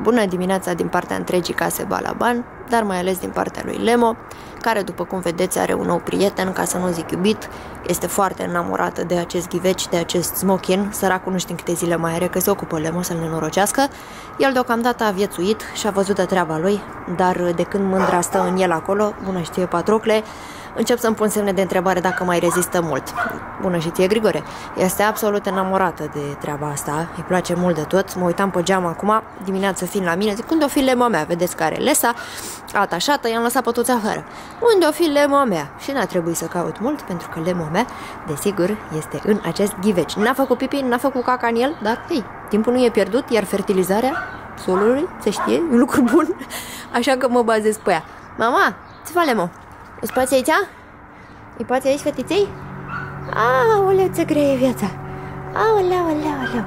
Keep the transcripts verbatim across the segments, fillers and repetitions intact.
bună dimineața din partea întregii case Balaban, dar mai ales din partea lui Lemo, care, după cum vedeți, are un nou prieten, ca să nu zic iubit. Este foarte înamorată de acest ghiveci, de acest smokin. Săracul nu știu în câte zile mai are, că se ocupă Lemo să-l nenorocească. El deocamdată a viețuit și a văzut de treaba lui, dar de când mândra stă în el acolo, bună știe Patrocle, încep să-mi pun semne de întrebare dacă mai rezistă mult. Bună și ție, Grigore. Este absolut enamorată de treaba asta, îi place mult de tot. Mă uitam pe geam acum, dimineața fiind la mine, zic, unde o fi Lema mea? Vedeți că are lesa atașată, i-am lăsat pe toți afară. Unde o fi Lema mea? Și n-a trebuit să caut mult, pentru că Lema mea, desigur, este în acest ghiveci. N-a făcut pipi, n-a făcut caca în el, dar, hei, timpul nu e pierdut, iar fertilizarea solului, se știe, e un lucru bun, așa că mă bazez pe ea. Mama, ce faci, Lemo? Îți poți aici? Îi poți aici, fetiței? Aoleu, ce grea e viața! Aoleu, aoleu, aoleu!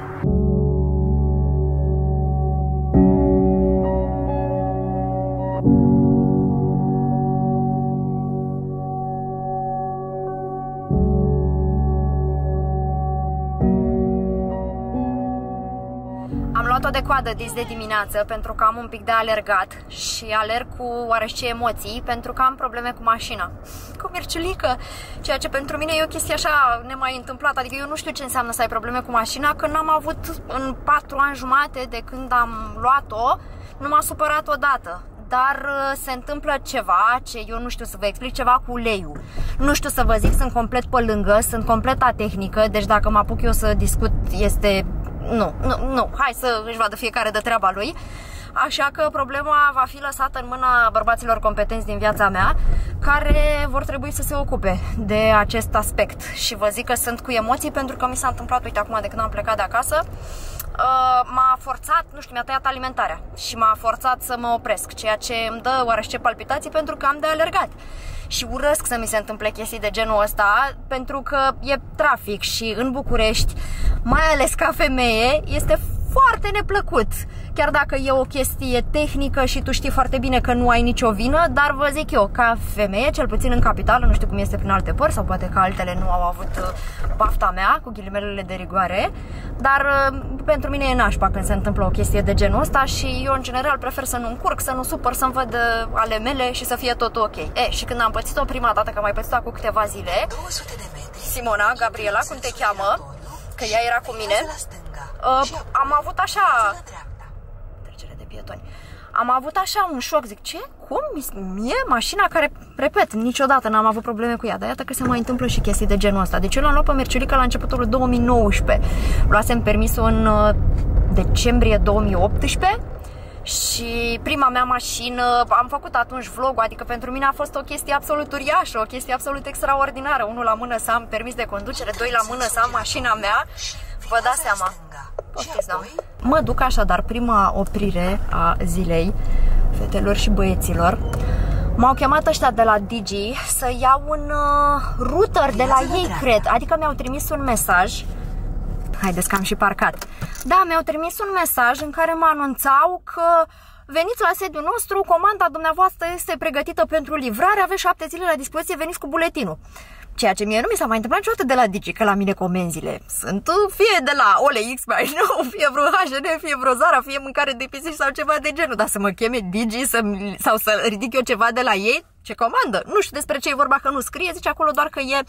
Am luat-o de coadă dis de dimineață pentru că am un pic de alergat și alerg cu oarește emoții pentru că am probleme cu mașina. Cu Mircelică, ceea ce pentru mine e o chestie așa nemai întâmplată. Adică eu nu știu ce înseamnă să ai probleme cu mașina, că n-am avut în patru ani jumate de când am luat-o, nu m-a supărat odată. Dar se întâmplă ceva, ce eu nu știu să vă explic, ceva cu uleiul. Nu știu să vă zic, sunt complet pe lângă, sunt complet atehnică, deci dacă mă apuc eu să discut este... Nu, nu, nu, hai să își vadă fiecare de treaba lui. Așa că problema va fi lăsată în mâna bărbaților competenți din viața mea, care vor trebui să se ocupe de acest aspect. Și vă zic că sunt cu emoții pentru că mi s-a întâmplat, uite, acum de când am plecat de acasă, m-a forțat, nu știu, mi-a tăiat alimentarea și m-a forțat să mă opresc, ceea ce îmi dă oarește palpitații pentru că am de alergat. Și urăsc să mi se întâmple chestii de genul ăsta, pentru că e trafic și în București, mai ales ca femeie, este foarte neplăcut. Chiar dacă e o chestie tehnică și tu știi foarte bine că nu ai nicio vină, dar vă zic eu, ca femeie, cel puțin în capitală, nu știu cum este prin alte părți, sau poate că altele nu au avut bafta mea, cu ghilimelele de rigoare, dar pentru mine e nașpa când se întâmplă o chestie de genul ăsta și eu, în general, prefer să nu încurc, să nu supăr, să-mi văd ale mele și să fie totul ok. E, și când am pățit-o prima dată, că am mai pățit-o cu câteva zile, Simona, Gabriela, cum te cheamă, că ea era cu mine, uh, am avut așa... Trecere de pietoni. Am avut așa un șoc, zic, ce? Cum? Mie? Mașina care, repet, niciodată n-am avut probleme cu ea, dar iată că se mai întâmplă și chestii de genul ăsta. Deci eu l-am luat pe Mircelică la începutul lui două mii nouăsprezece. Luasem permisul în uh, decembrie două mii optsprezece și prima mea mașină, am făcut atunci vlog, adică pentru mine a fost o chestie absolut uriașă, o chestie absolut extraordinară. Unul la mână să am permis de conducere, doi la mână să am mașina mea, vă dați seama. Poftiți, da. Mă duc așadar, prima oprire a zilei, fetelor și băieților. M-au chemat ăștia de la Digi să iau un uh, router de la ei, cred. Adică mi-au trimis un mesaj. Haideți că am și parcat. Da, mi-au trimis un mesaj în care mă anunțau că veniți la sediul nostru, comanda dumneavoastră este pregătită pentru livrare, aveți șapte zile la dispoziție, veniți cu buletinul. Ceea ce mie nu mi s-a mai întâmplat niciodată de la Digi, că la mine comenzile sunt fie de la O L X mai nou, fie vreo H and M, fie vreo Zara, fie mâncare de pisici sau ceva de genul. Dar să mă cheme Digi să, sau să ridic eu ceva de la ei, ce comandă? Nu știu despre ce e vorba, că nu scrie, zice acolo doar că e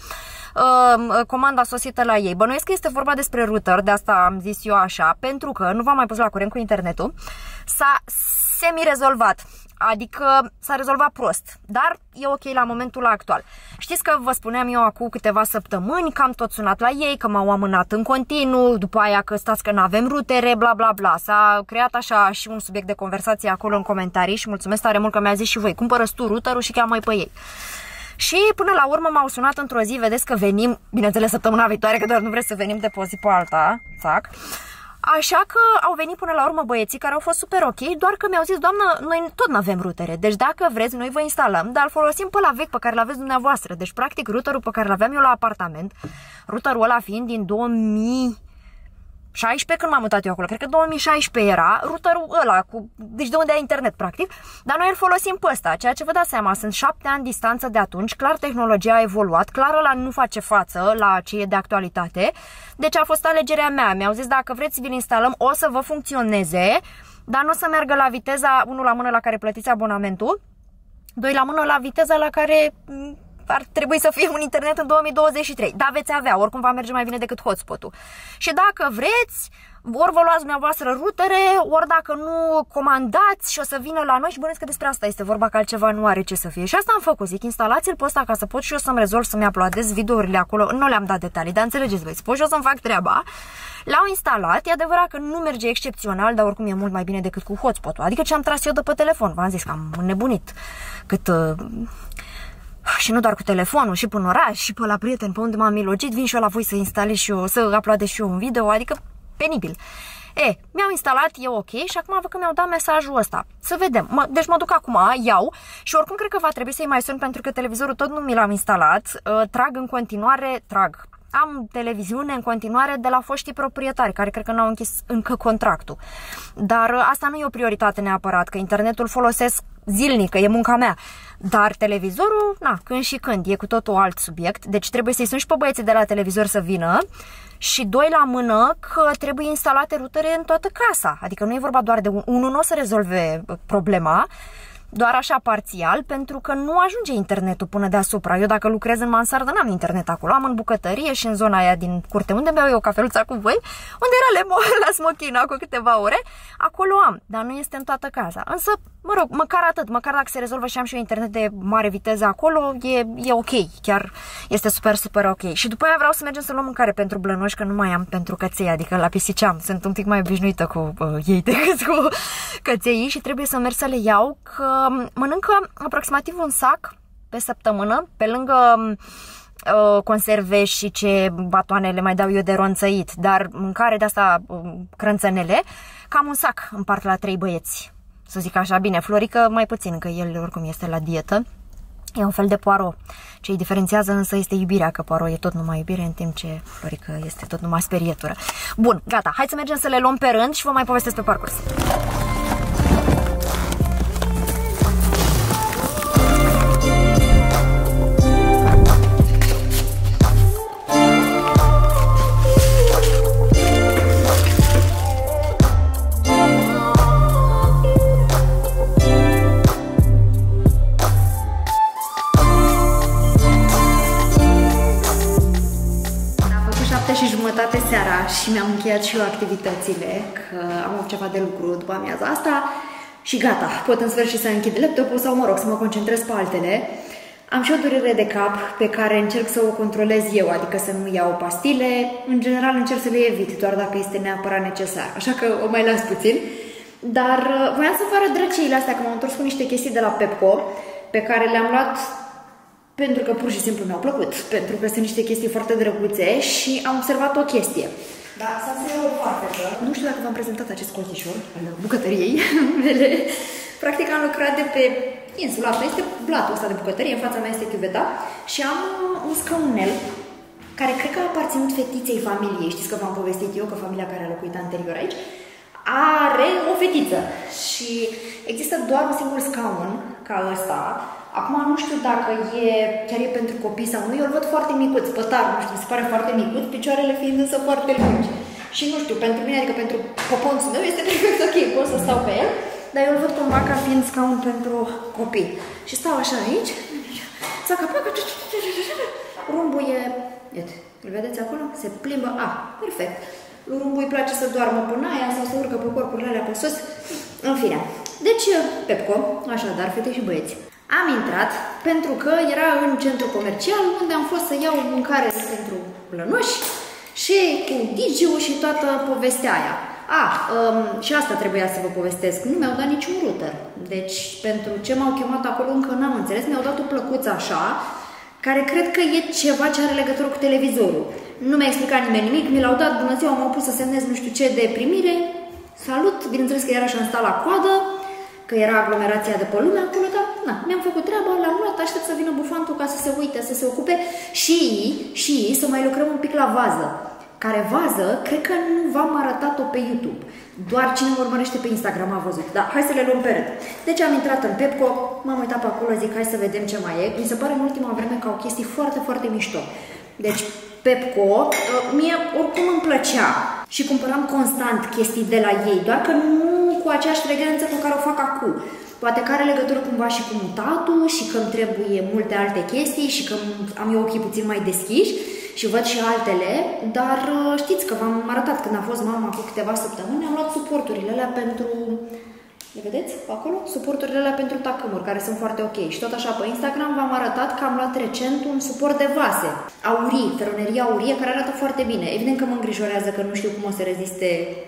uh, comanda sosită la ei. Bănuiesc că este vorba despre router, de asta am zis eu așa, pentru că nu v-am mai pus la curent cu internetul. S-a semi-rezolvat. Adică s-a rezolvat prost, dar e ok la momentul actual. Știți că vă spuneam eu acum câteva săptămâni că am tot sunat la ei, că m-au amânat în continuu, după aia că stați că n-avem rutere, bla bla bla. S-a creat așa și un subiect de conversație acolo în comentarii și mulțumesc tare mult că mi-a zis și voi, cumpără-ți tu routerul și cheamă-i pe ei. Și până la urmă m-au sunat într-o zi, vedeți că venim, bineînțeles săptămâna viitoare, că doar nu vreți să venim de pe o zi pe alta, fac. Așa că au venit până la urmă băieții care au fost super ok, doar că mi-au zis, doamnă, noi tot nu avem rutere, deci dacă vreți, noi vă instalăm, dar îl folosim pe la vechi pe care l-aveți dumneavoastră. Deci, practic, routerul pe care l-aveam eu la apartament, routerul ăla fiind din două mii șaisprezece, când m-am mutat eu acolo, cred că două mii șaisprezece era routerul ăla, cu, deci de unde ai internet practic, dar noi îl folosim pe ăsta, ceea ce vă dați seama, sunt șapte ani distanță de atunci, clar tehnologia a evoluat, clar ăla nu face față la ce e de actualitate, deci a fost alegerea mea, mi-au zis dacă vreți să vi-l instalăm o să vă funcționeze, dar nu o să meargă la viteza, unul la mână la care plătiți abonamentul, doi la mână la viteza la care ar trebui să fie un internet în două mii douăzeci și trei. Dar veți avea, oricum va merge mai bine decât hotspot-ul. Și dacă vreți, ori vă luați dumneavoastră rutere, ori dacă nu comandați și o să vină la noi, și bănuiesc că despre asta este vorba, că altceva nu are ce să fie. Și asta am făcut, zic, instalați-l pe ăsta ca să pot și eu să-mi rezolv, să-mi uploadez videourile acolo. Nu le-am dat detalii, dar înțelegeți voi, pot și eu să-mi fac treaba. L-au instalat, e adevărat că nu merge excepțional, dar oricum e mult mai bine decât cu hotspot-ul. Adică ce am tras eu de pe telefon, v-am zis că am înnebunit. Cât... Uh... Și nu doar cu telefonul, și până oraș, și pe la prieten, pe unde m-am milogit, vin și eu la voi să instalez și eu, să uploadez și eu un video, adică penibil. E, mi-au instalat, e ok, și acum văd că mi-au dat mesajul ăsta. Să vedem. Mă, deci mă duc acum, iau și oricum cred că va trebui să-i mai sun pentru că televizorul tot nu mi l-am instalat. Uh, trag în continuare, trag. Am televiziune în continuare de la foștii proprietari, care cred că n-au închis încă contractul. Dar uh, asta nu e o prioritate neapărat, că internetul folosesc zilnic, că e munca mea. Dar televizorul, na, când și când, e cu totul alt subiect. Deci trebuie să-i sun și pe băieții de la televizor să vină. Și doi la mână că trebuie instalate rutere în toată casa. Adică nu e vorba doar de un, unul, nu o să rezolve problema, doar așa parțial, pentru că nu ajunge internetul până deasupra. Eu dacă lucrez în mansardă n-am internet acolo, am în bucătărie și în zona aia din curte, unde beau eu cafeluța cu voi, unde era Lemo la Smochina cu câteva ore, acolo am, dar nu este în toată casa. Însă, mă rog, măcar atât, măcar dacă se rezolvă și am și eu internet de mare viteză acolo, e, e ok, chiar este super, super ok. Și după aia vreau să mergem să luăm mâncare pentru blănoși, că nu mai am pentru căței, adică la pisiceam, sunt un pic mai obișnuită cu uh, ei decât cu căței și trebuie să merg să le iau, că mănâncă aproximativ un sac pe săptămână, pe lângă uh, conserve și ce batoane le mai dau eu de ronțăit, dar mâncare de asta, uh, crânțănele, cam un sac împart la trei băieți, să zic așa. Bine, Florică mai puțin, că el oricum este la dietă. E un fel de Poirot. Ce îi diferențiază însă este iubirea, că Poirot e tot numai iubire, în timp ce Florică este tot numai sperietură. Bun, gata, hai să mergem să le luăm pe rând și vă mai povestesc pe parcurs. Seara și mi-am încheiat și eu activitățile, că am avut ceva de lucru după amiaza asta și gata, pot în sfârșit să închid laptopul sau, mă rog, să mă concentrez pe altele. Am și o durere de cap pe care încerc să o controlez eu, adică să nu iau pastile, în general încerc să le evit, doar dacă este neapărat necesar, așa că o mai las puțin. Dar voiam să vă arăt drăciile astea, că m-am întors cu niște chestii de la Pepco, pe care le-am luat pentru că pur și simplu mi-au plăcut, pentru că sunt niște chestii foarte drăguțe și am observat o chestie. Da, să se iau o farfecă. Nu știu dacă v-am prezentat acest colțișor al bucătăriei mele. Practic am lucrat de pe insula asta, este blatul ăsta de bucătărie, în fața mea este chiuveta și am un scaunel care cred că a aparținut fetiței familiei. Știți că v-am povestit eu că familia care a locuit anterior aici are o fetiță și există doar un singur scaun ca ăsta. Acum nu știu dacă e, chiar e pentru copii sau nu, eu îl văd foarte micuț, pătar, nu știu, mi se pare foarte micuț, picioarele fiind însă foarte lungi. Și nu știu, pentru mine, adică pentru poponțul meu este perfect ok, pot să stau pe el, dar eu îl văd cumva ca fiind scaun pentru copii. Și stau așa aici, să capacă, rumbul e, iată, îl vedeți acolo? Se plimbă, ah, perfect. Lui Rumbu îi place să doarmă până aia sau să urcă pe corpurile alea pe sus, în fine. Deci, Pepco, așadar, fete și băieți. Am intrat pentru că era în centru comercial unde am fost să iau mâncare pentru blănoși și cu Digi-ul și toată povestea aia. Ah, um, și asta trebuia să vă povestesc. Nu mi-au dat niciun router. Deci, pentru ce m-au chemat acolo încă n-am înțeles. Mi-au dat o plăcuță așa, care cred că e ceva ce are legătură cu televizorul. Nu mi-a explicat nimeni nimic, mi l-au dat, bună ziua, m-au pus să semnez nu știu ce de primire. Salut, bineînțeles că era și am stat la coadă, că era aglomerația de pe lume acolo, dar na, mi-am făcut treaba, l-am luat, aștept să vină bufantul ca să se uite, să se ocupe și, și să mai lucrăm un pic la vază. care vază, cred că nu v-am arătat-o pe YouTube. Doar cine mă urmărește pe Instagram a văzut. Da, hai să le luăm pe rând. Deci am intrat în Pepco, m-am uitat pe acolo, zic hai să vedem ce mai e. Mi se pare în ultima vreme că au chestii foarte, foarte mișto. Deci Pepco, mie oricum îmi plăcea și cumpăram constant chestii de la ei, doar că nu cu aceeași frecvență cu care o fac acum. Poate că are legătură cumva și cu mutatul și că îmi trebuie multe alte chestii și că am eu ochii puțin mai deschiși și văd și altele, dar știți că v-am arătat când a fost mama cu câteva săptămâni, am luat suporturile alea pentru... Le vedeți acolo? Suporturile alea pentru tacâmuri, care sunt foarte ok. Și tot așa pe Instagram v-am arătat că am luat recent un suport de vase, aurii, feronerie aurie, care arată foarte bine. Evident că mă îngrijorează că nu știu cum o să reziste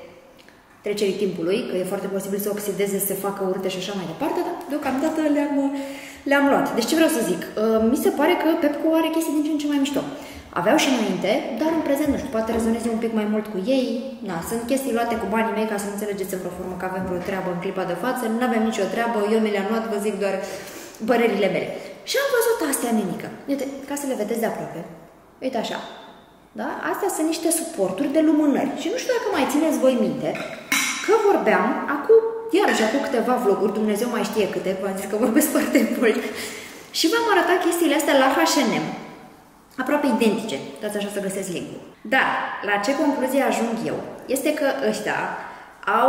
trecerii timpului, că e foarte posibil să oxideze, să se facă urte și așa mai departe, dar deocamdată le-am le-am luat. Deci ce vreau să zic? Mi se pare că Pepco are chestii din ce în ce mai mișto. Aveau și înainte, dar în prezent, nu știu, poate rezonez un pic mai mult cu ei. Na, sunt chestii luate cu banii mei ca să nu înțelegeți în vreo formă că avem vreo treabă în clipa de față. Nu avem nicio treabă, eu mi le-am luat, vă zic doar părerile mele. Și am văzut astea, nenică. Uite, ca să le vedeți de aproape. Uite așa. Da? Astea sunt niște suporturi de lumânări. Și nu știu dacă mai țineți voi minte că vorbeam acum, iarăși acum câteva vloguri, Dumnezeu mai știe câte, v-am zis că vorbesc foarte mult. Și v-am arătat chestiile astea la H and M. Aproape identice, dați așa să găsesc link-ul. Dar, la ce concluzie ajung eu? Este că ăștia au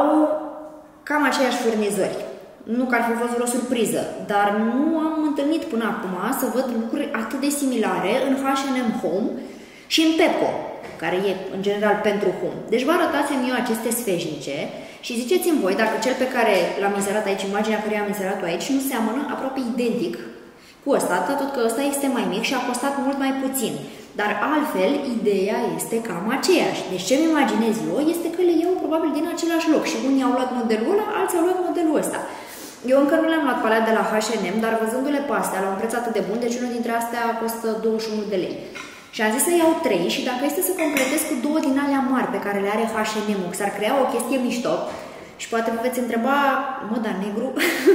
cam aceiași furnizori. Nu că ar fi fost vreo surpriză, dar nu am întâlnit până acum să văd lucruri atât de similare în H and M Home și în Pepco, care e în general pentru Home. Deci vă arătasem eu aceste sfeșnice și ziceți-mi voi dacă cel pe care l-am inserat aici, imaginea care am inserat aici, nu seamănă aproape identic cu ăsta, tot că ăsta este mai mic și a costat mult mai puțin. Dar altfel, ideea este cam aceeași. Deci ce-mi imaginez eu este că le iau probabil din același loc. Și unii au luat modelul ăla, alții au luat modelul ăsta. Eu încă nu le-am luat pe alea de la H and M, dar văzându-le pe astea la un preț atât de bun, deci unul dintre astea costă douăzeci și unu de lei. Și am zis să iau trei și dacă este să completez cu două din alea mari pe care le are H and M-ul, s-ar crea o chestie mișto. Și poate vă veți întreba, mă, dar negru?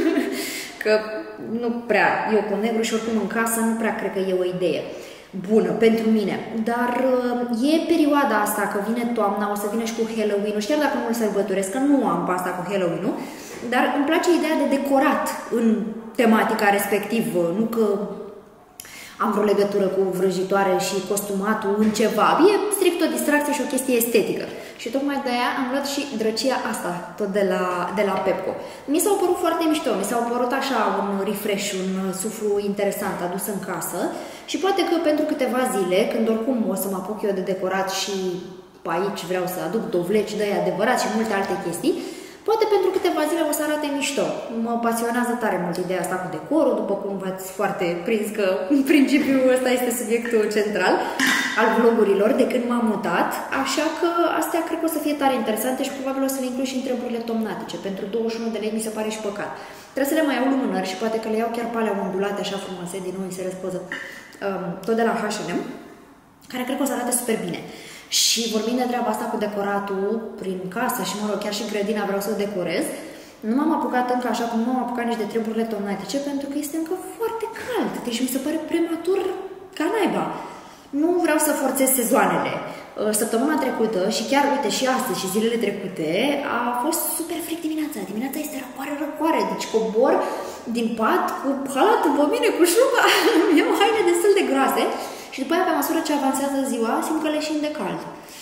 Că nu prea, eu cu negru și oricum în casă nu prea cred că e o idee bună pentru mine. Dar e perioada asta, că vine toamna, o să vină și cu Halloween-ul, și chiar dacă nu-l sărbătoresc, că nu am pe asta cu Halloween-ul, dar îmi place ideea de decorat în tematica respectivă, nu că am vreo legătură cu vrăjitoare și costumatul în ceva. E strict o distracție și o chestie estetică. Și tocmai de aia am luat și drăcia asta, tot de la, de la Pepco. Mi s-au părut foarte mișto, mi s-au părut așa un refresh, un suflu interesant adus în casă și poate că pentru câteva zile, când oricum o să mă apuc eu de decorat și pe aici vreau să aduc dovleci de adevărat și multe alte chestii, poate pentru câteva zile o să arate mișto. Mă pasionează tare mult ideea asta cu decorul, după cum v-ați foarte prins că în principiu ăsta este subiectul central al vlogurilor de când m-am mutat, așa că astea cred că o să fie tare interesante și probabil o să le includ și în treburile tomnatice. Pentru douăzeci și unu de lei mi se pare și păcat. Trebuie să le mai iau lumânări și poate că le iau chiar pe alea ondulate așa frumoase, din nou se răspoză, um, tot de la H and M, care cred că o să arate super bine. Și vorbind de treaba asta cu decoratul prin casă și, mă rog, chiar și în grădina vreau să o decorez, nu m-am apucat încă așa cum nu m-am apucat nici de treburile tomnatice, pentru că este încă foarte cald. Deci mi se pare prematur ca naiba. Nu vreau să forțez sezoanele. Săptămâna trecută și chiar, uite, și astăzi și zilele trecute a fost super fric dimineața. Dimineața este răcoare, răcoare. Deci cobor din pat cu halat pe mine, cu șuba. Iau haine destul de groase. Și după aia, pe măsură ce avansează ziua, simt că leșin de cald.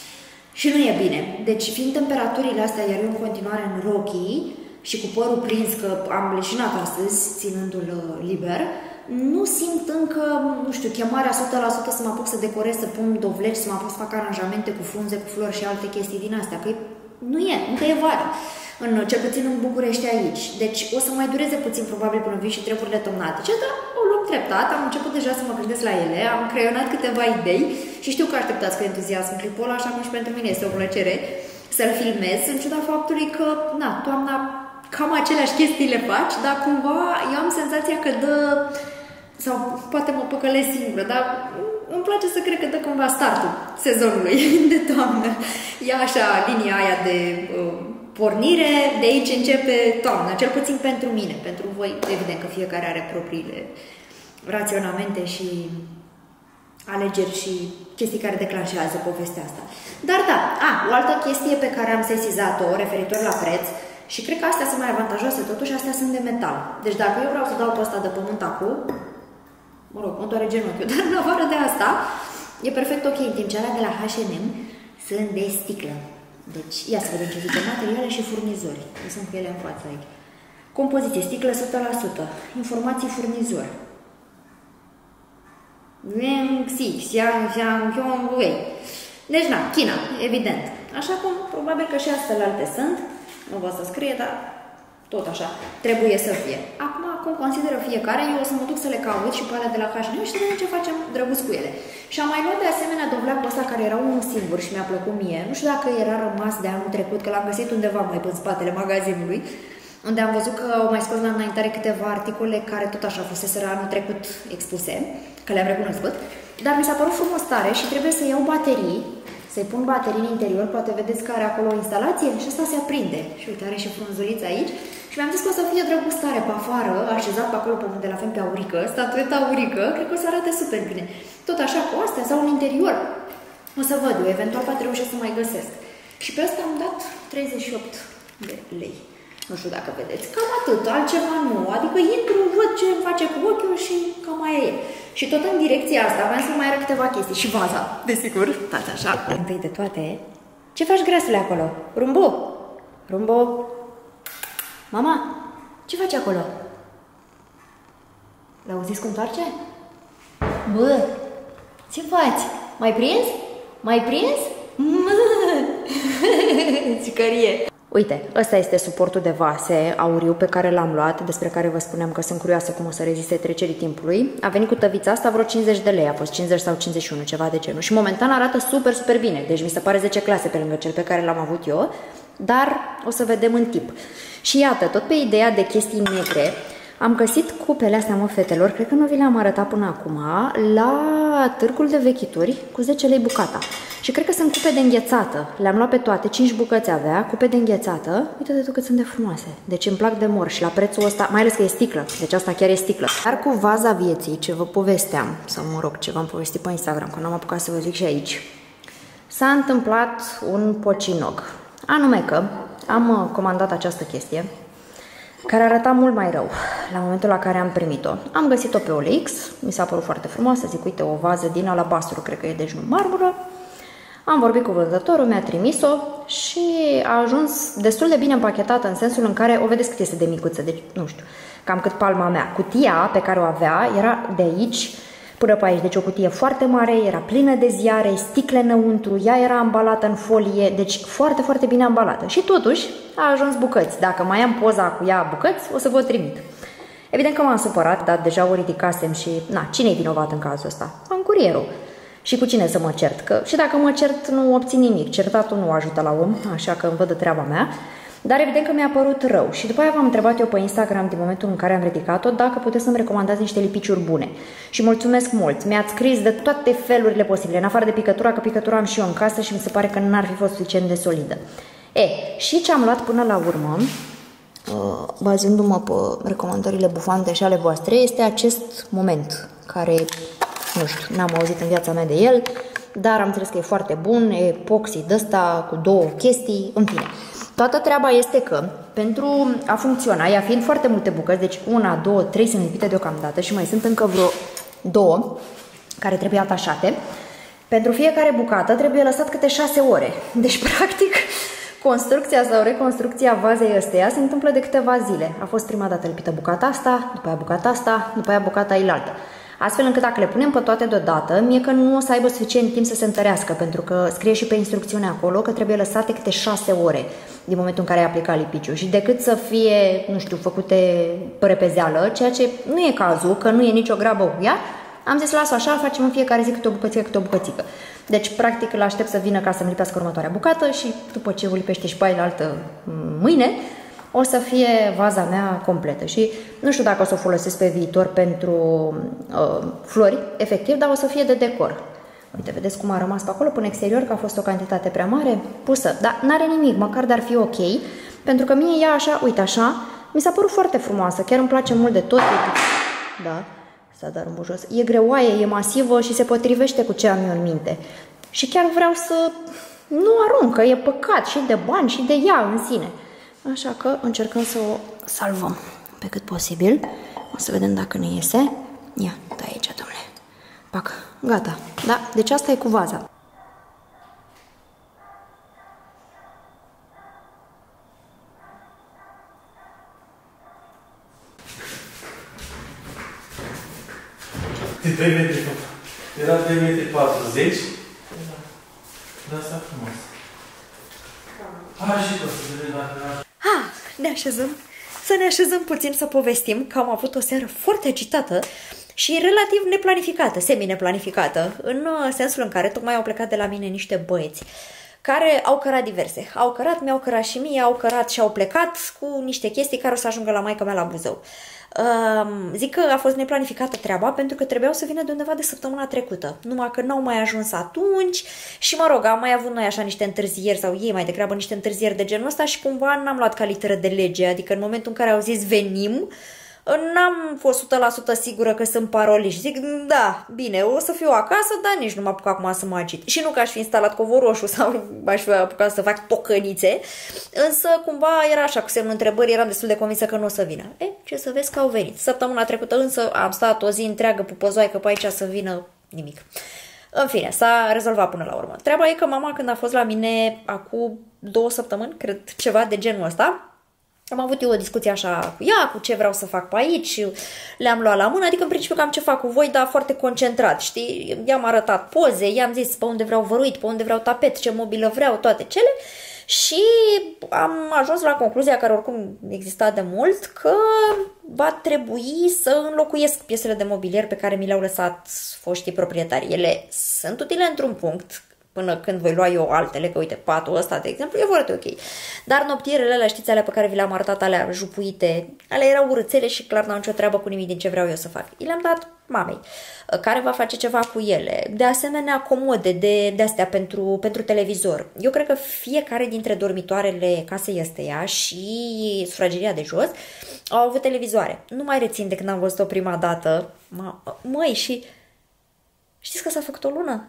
Și nu e bine. Deci, fiind temperaturile astea, iar eu în continuare în rochii și cu părul prins că am leșinat astăzi, ținându-l liber, nu simt încă, nu știu, chemarea o sută la sută să mă apuc să decorez, să pun dovleci, să mă apuc să fac aranjamente cu frunze, cu flori și alte chestii din astea. Că nu e, încă e vară. În, cel puțin în București aici. Deci o să mai dureze puțin probabil până vin și treburile tomnatice, dar o luăm treptat, am început deja să mă gândesc la ele, am creionat câteva idei și știu că așteptați cu entuziasm clipul ăla, așa cum și pentru mine este o plăcere să-l filmez, în ciuda faptului că, na, toamna cam aceleași chestii le faci, dar cumva eu am senzația că dă, sau poate mă păcălesc singură, dar îmi place să cred că dă cumva startul sezonului de toamnă. E așa linia aia de uh, pornire, de aici începe toamna, cel puțin pentru mine, pentru voi, evident că fiecare are propriile raționamente și alegeri și chestii care declanșează povestea asta. Dar da, a, o altă chestie pe care am sesizat-o referitor la preț, și cred că astea sunt mai avantajoase, totuși astea sunt de metal. Deci dacă eu vreau să dau pe ăsta de pământ acum, mă rog, mă doare genunchiul, dar în afară de asta, e perfect ok, în timp ce alea de la H and M sunt de sticlă. Deci, ia să vedem ce zice, materiale și furnizori. Eu sunt cu ele în față aici. Compoziție, sticlă o sută la sută. Informații furnizor. Deci, na, China, evident. Așa cum, probabil că și astfel alte sunt. Nu vă să scrie, dar tot așa trebuie să fie. Acum, cum consideră fiecare, eu o să mă duc să le caut și pe alea de la H and M și să vedem ce facem drăguț cu ele. Și am mai luat de asemenea dovleacul ăsta care era unul singur și mi-a plăcut mie. Nu știu dacă era rămas de anul trecut, că l-am găsit undeva mai pe spatele magazinului, unde am văzut că au mai scos la înaintare câteva articole care tot așa fuseseră anul trecut expuse, că le-am recunoscut, dar mi s-a părut frumos tare și trebuie să iau baterii, să-i pun baterii în interior, poate vedeți că are acolo o instalație și asta se aprinde. Și uite, are și frunzulița aici. Și mi-am zis că o să fie drăguț tare pe afară, așezat pe acolo pe unde la fel pe aurică, statueta aurică, cred că o să arate super bine. Tot așa cu astea sau în interior. O să văd eu, eventual poate reușesc să mai găsesc. Și pe asta am dat treizeci și opt de lei. Nu știu dacă vedeți. Cam atât, altceva nu. Adică intru, văd ce îmi face cu ochiul și cam mai e. Și tot în direcția asta vreau să mai arăt câteva chestii. Și vaza, desigur. Stați așa. Întâi de toate, ce faci, grasule, acolo? Rumbo? Rumbo? Mama, ce faci acolo? L-auziți cum întoarce? Bă, ce faci? Mai prins? Mai prins? Țicărie! Uite, ăsta este suportul de vase auriu pe care l-am luat, despre care vă spuneam că sunt curioasă cum o să reziste trecerii timpului. A venit cu tăvița asta vreo cincizeci de lei, a fost cincizeci sau cincizeci și unu, ceva de genul. Și momentan arată super, super bine, deci mi se pare zece clase pe lângă cel pe care l-am avut eu, dar o să vedem în timp. Și iată, tot pe ideea de chestii negre, am găsit cupele astea, mă, fetelor, cred că nu vi le-am arătat până acum, la târgul de vechituri cu zece lei bucata. Și cred că sunt cupe de înghețată. Le-am luat pe toate, cinci bucăți avea, cupe de înghețată. Uite-te tu cât sunt de frumoase. Deci îmi plac de mor și la prețul ăsta, mai ales că e sticlă, deci asta chiar e sticlă. Dar cu vaza vieții, ce vă povesteam, sau mă rog, ce v-am povestit pe Instagram, că n-am apucat să vă zic și aici, s-a întâmplat un pocinog. Anume că am comandat această chestie, care arăta mult mai rău la momentul la care am primit-o. Am găsit-o pe O L X, mi s-a părut foarte frumoasă, zic, uite, o vază din alabastru, cred că e, deci nu marmură. Am vorbit cu vânzătorul, mi-a trimis-o și a ajuns destul de bine împachetată, în sensul în care o vedeți cât este de micuță, deci nu știu, cam cât palma mea. Cutia pe care o avea era de aici până pe aici, deci o cutie foarte mare, era plină de ziare, sticle înăuntru, ea era ambalată în folie, deci foarte, foarte bine ambalată. Și totuși a ajuns bucăți. Dacă mai am poza cu ea bucăți, o să vă trimit. Evident că m-am supărat, dar deja o ridicasem și, na, cine e vinovat în cazul ăsta? Am curierul. Și cu cine să mă cert? Că și dacă mă cert, nu obțin nimic. Certatul nu ajută la om, așa că îmi văd de treaba mea. Dar evident că mi-a părut rău. Și după aia v-am întrebat eu pe Instagram, din momentul în care am ridicat-o, dacă puteți să-mi recomandați niște lipiciuri bune. Și mulțumesc mult. Mi-ați scris de toate felurile posibile, în afară de picătura, că picătura am și eu în casă și mi se pare că n-ar fi fost suficient de solidă. E, și ce am luat până la urmă, bazându-mă pe recomandările bufante și ale voastre, este acest moment, care, nu știu, n-am auzit în viața mea de el, dar am înțeles că e foarte bun, e epoxy de ăsta cu două chestii, în fine. Toată treaba este că, pentru a funcționa, ea fiind foarte multe bucăți, deci una, două, trei sunt lipite deocamdată și mai sunt încă vreo două care trebuie atașate, pentru fiecare bucată trebuie lăsat câte șase ore. Deci, practic, construcția sau reconstrucția vazei ăsteia se întâmplă de câteva zile. A fost prima dată lipită bucata asta, după aia bucata asta, după aia bucata ilaltă. Astfel încât dacă le punem pe toate deodată, mie că nu o să aibă suficient timp să se întărească, pentru că scrie și pe instrucțiune acolo că trebuie lăsate câte șase ore din momentul în care ai aplicat lipiciul. Și decât să fie, nu știu, făcute pe repezeală, ceea ce nu e cazul, că nu e nicio grabă cu ea, am zis, las așa, facem în fiecare zi câte o bucățică, câte o bucățică. Deci, practic, îl aștept să vină ca să-mi lipească următoarea bucată și după ce o lipește și pe aia la altă mâine, o să fie vaza mea completă. Și nu știu dacă o să o folosesc pe viitor pentru uh, flori, efectiv, dar o să fie de decor. Uite, vedeți cum a rămas pe acolo până exterior, că a fost o cantitate prea mare, pusă. Dar n-are nimic, măcar de-ar fi ok, pentru că mie ea așa, uite așa, mi s-a părut foarte frumoasă, chiar îmi place mult de tot. Da. s-a dat jos. E greoaie, e masivă și se potrivește cu ce am eu în minte. Și chiar vreau să nu arunc, că e păcat și de bani și de ea în sine. Așa că încercăm să o salvăm pe cât posibil. O să vedem dacă ne iese. Ia, da aici, domnule. Pac, gata. Da, deci asta e cu vaza. De trei metri, era trei metri patruzeci. Da, asta frumos. Hai și tot să vedem dacă... Ah, ne așezăm. Să ne așezăm puțin să povestim că am avut o seară foarte agitată și relativ neplanificată, semi-neplanificată, în sensul în care tocmai au plecat de la mine niște băieți care au cărat diverse. Au cărat, mi-au cărat și mie, au cărat și au plecat cu niște chestii care o să ajungă la maica mea la Buzău. Uh, zic că a fost neplanificată treaba pentru că trebuiau să vină de undeva de săptămâna trecută, numai că n-au mai ajuns atunci și mă rog, am mai avut noi așa niște întârzieri sau ei mai degrabă niște întârzieri de genul ăsta și cumva n-am luat ca literă de lege, adică în momentul în care au zis venim, n-am fost o sută la sută sigură că sunt paroliști. Zic, da, bine, o să fiu acasă, dar nici nu mă apuc acum să mă agit. Și nu că aș fi instalat covor roșu sau aș fi apucat să fac tocănițe, însă cumva era așa, cu semnul întrebării, eram destul de convinsă că nu o să vină. E, ce să vezi că au venit. Săptămâna trecută însă am stat o zi întreagă pupăzoaică pe aici să vină nimic. În fine, s-a rezolvat până la urmă. Treaba e că mama, când a fost la mine acum două săptămâni, cred ceva de genul ăsta, am avut eu o discuție așa cu ea, cu ce vreau să fac pe aici, le-am luat la mână, adică în principiu cam ce fac cu voi, dar foarte concentrat, știi? I-am arătat poze, i-am zis pe unde vreau văruit, pe unde vreau tapet, ce mobilă vreau, toate cele și am ajuns la concluzia, care oricum exista de mult, că va trebui să înlocuiesc piesele de mobilier pe care mi le-au lăsat foștii proprietari. Ele sunt utile într-un punct, până când voi lua eu altele, că uite, patul ăsta, de exemplu, e foarte ok. Dar noptierele alea, știți, alea pe care vi le-am arătat, alea jupuite, alea erau urâțele și clar n-au nicio treabă cu nimic din ce vreau eu să fac. I le-am dat mamei, care va face ceva cu ele. De asemenea, comode de, de astea pentru, pentru televizor. Eu cred că fiecare dintre dormitoarele casei ăsteia și sufrageria de jos au avut televizoare. Nu mai rețin de când am văzut-o prima dată. Măi, și știți că s-a făcut o lună?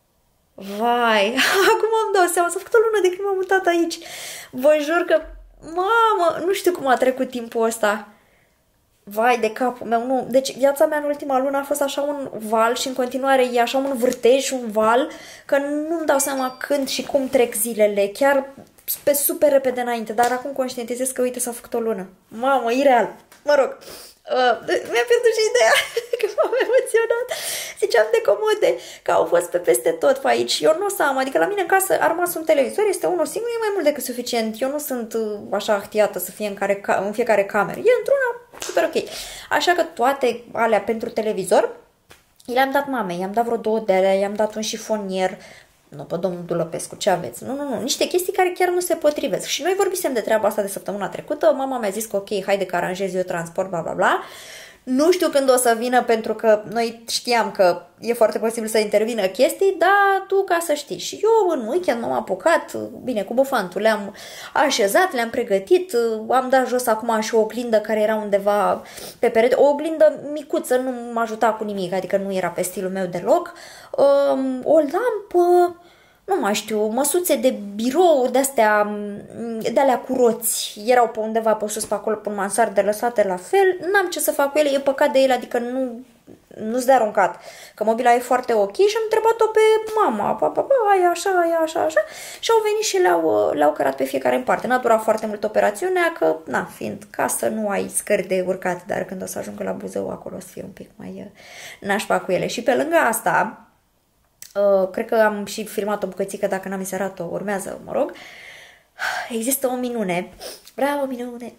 Vai, acum îmi dau seama, s-a făcut o lună de când m-am mutat aici. Vă jur că, mamă, nu știu cum a trecut timpul ăsta. Vai de capul meu, nu. Deci viața mea în ultima lună a fost așa un val și în continuare e așa un vârtej și un val, că nu-mi dau seama când și cum trec zilele, chiar pe super repede înainte, dar acum conștientizez că, uite, s-a făcut o lună. Mamă, ireal. Mă rog, uh, mi-a pierdut și ideea că m-am emoționat. Ziceam de comode, că au fost pe peste tot pe aici. Eu nu o să am, adică la mine în casă a rămas un televizor, este unul singur, e mai mult decât suficient. Eu nu sunt uh, așa ahtiată să fie în, care, în fiecare cameră. E într-una super ok. Așa că toate alea pentru televizor le-am dat mamei, i-am dat vreo două de alea, i-am dat un șifonier. Nu, pe domnul Dulăpescu, ce aveți? Nu, nu, nu, niște chestii care chiar nu se potrivesc. Și noi vorbisem de treaba asta de săptămâna trecută, mama mi-a zis că ok, haide că aranjez eu transport, bla bla bla. Nu știu când o să vină, pentru că noi știam că e foarte posibil să intervină chestii, dar tu ca să știi. Și eu în weekend m-am apucat, bine, cu bufantul, le-am așezat, le-am pregătit, am dat jos acum și o oglindă care era undeva pe perete, o oglindă micuță, nu mă ajuta cu nimic, adică nu era pe stilul meu deloc, o lampă, nu mai știu, măsuțe de birou, de-astea, de-alea cu roți, erau pe undeva pe sus, pe acolo, pe un mansardă lăsate la fel, n-am ce să fac cu ele, e păcat de ele, adică nu, nu-s de aruncat, că mobila e foarte ok și am întrebat-o pe mama, pa, pa, pa, aia așa, aia așa, așa, și au venit și le-au, le-au cărat pe fiecare în parte. N-a durat foarte mult operațiunea, că, na, fiind casă, nu ai scări de urcat, dar când o să ajungă la Buzău, acolo o să fie un pic mai nașpa cu ele. Și pe lângă asta, Uh, cred că am și filmat o bucățică, dacă n-am inserat-o, urmează, mă rog. Există o minune, bravo minune,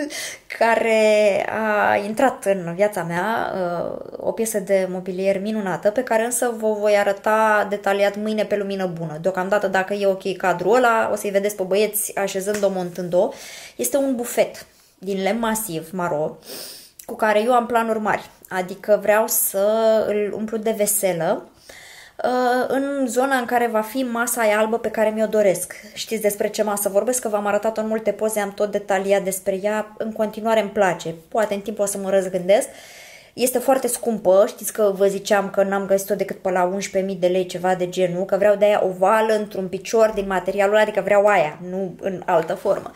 care a intrat în viața mea, uh, o piesă de mobilier minunată, pe care însă vă voi arăta detaliat mâine pe lumină bună. Deocamdată, dacă e ok cadrul ăla, o să-i vedeți pe băieți așezând-o, montând-o. Este un bufet din lemn masiv, maro, cu care eu am planuri mari, adică vreau să îl umplu de veselă, în zona în care va fi masa aia albă pe care mi-o doresc. Știți despre ce masă vorbesc, că v-am arătat-o în multe poze, am tot detaliat despre ea, în continuare îmi place, poate în timp o să mă răzgândesc. Este foarte scumpă, știți că vă ziceam că n-am găsit-o decât pe la unsprezece mii de lei, ceva de genul, că vreau de aia ovală într-un picior din materialul ăla, adică vreau aia, nu în altă formă.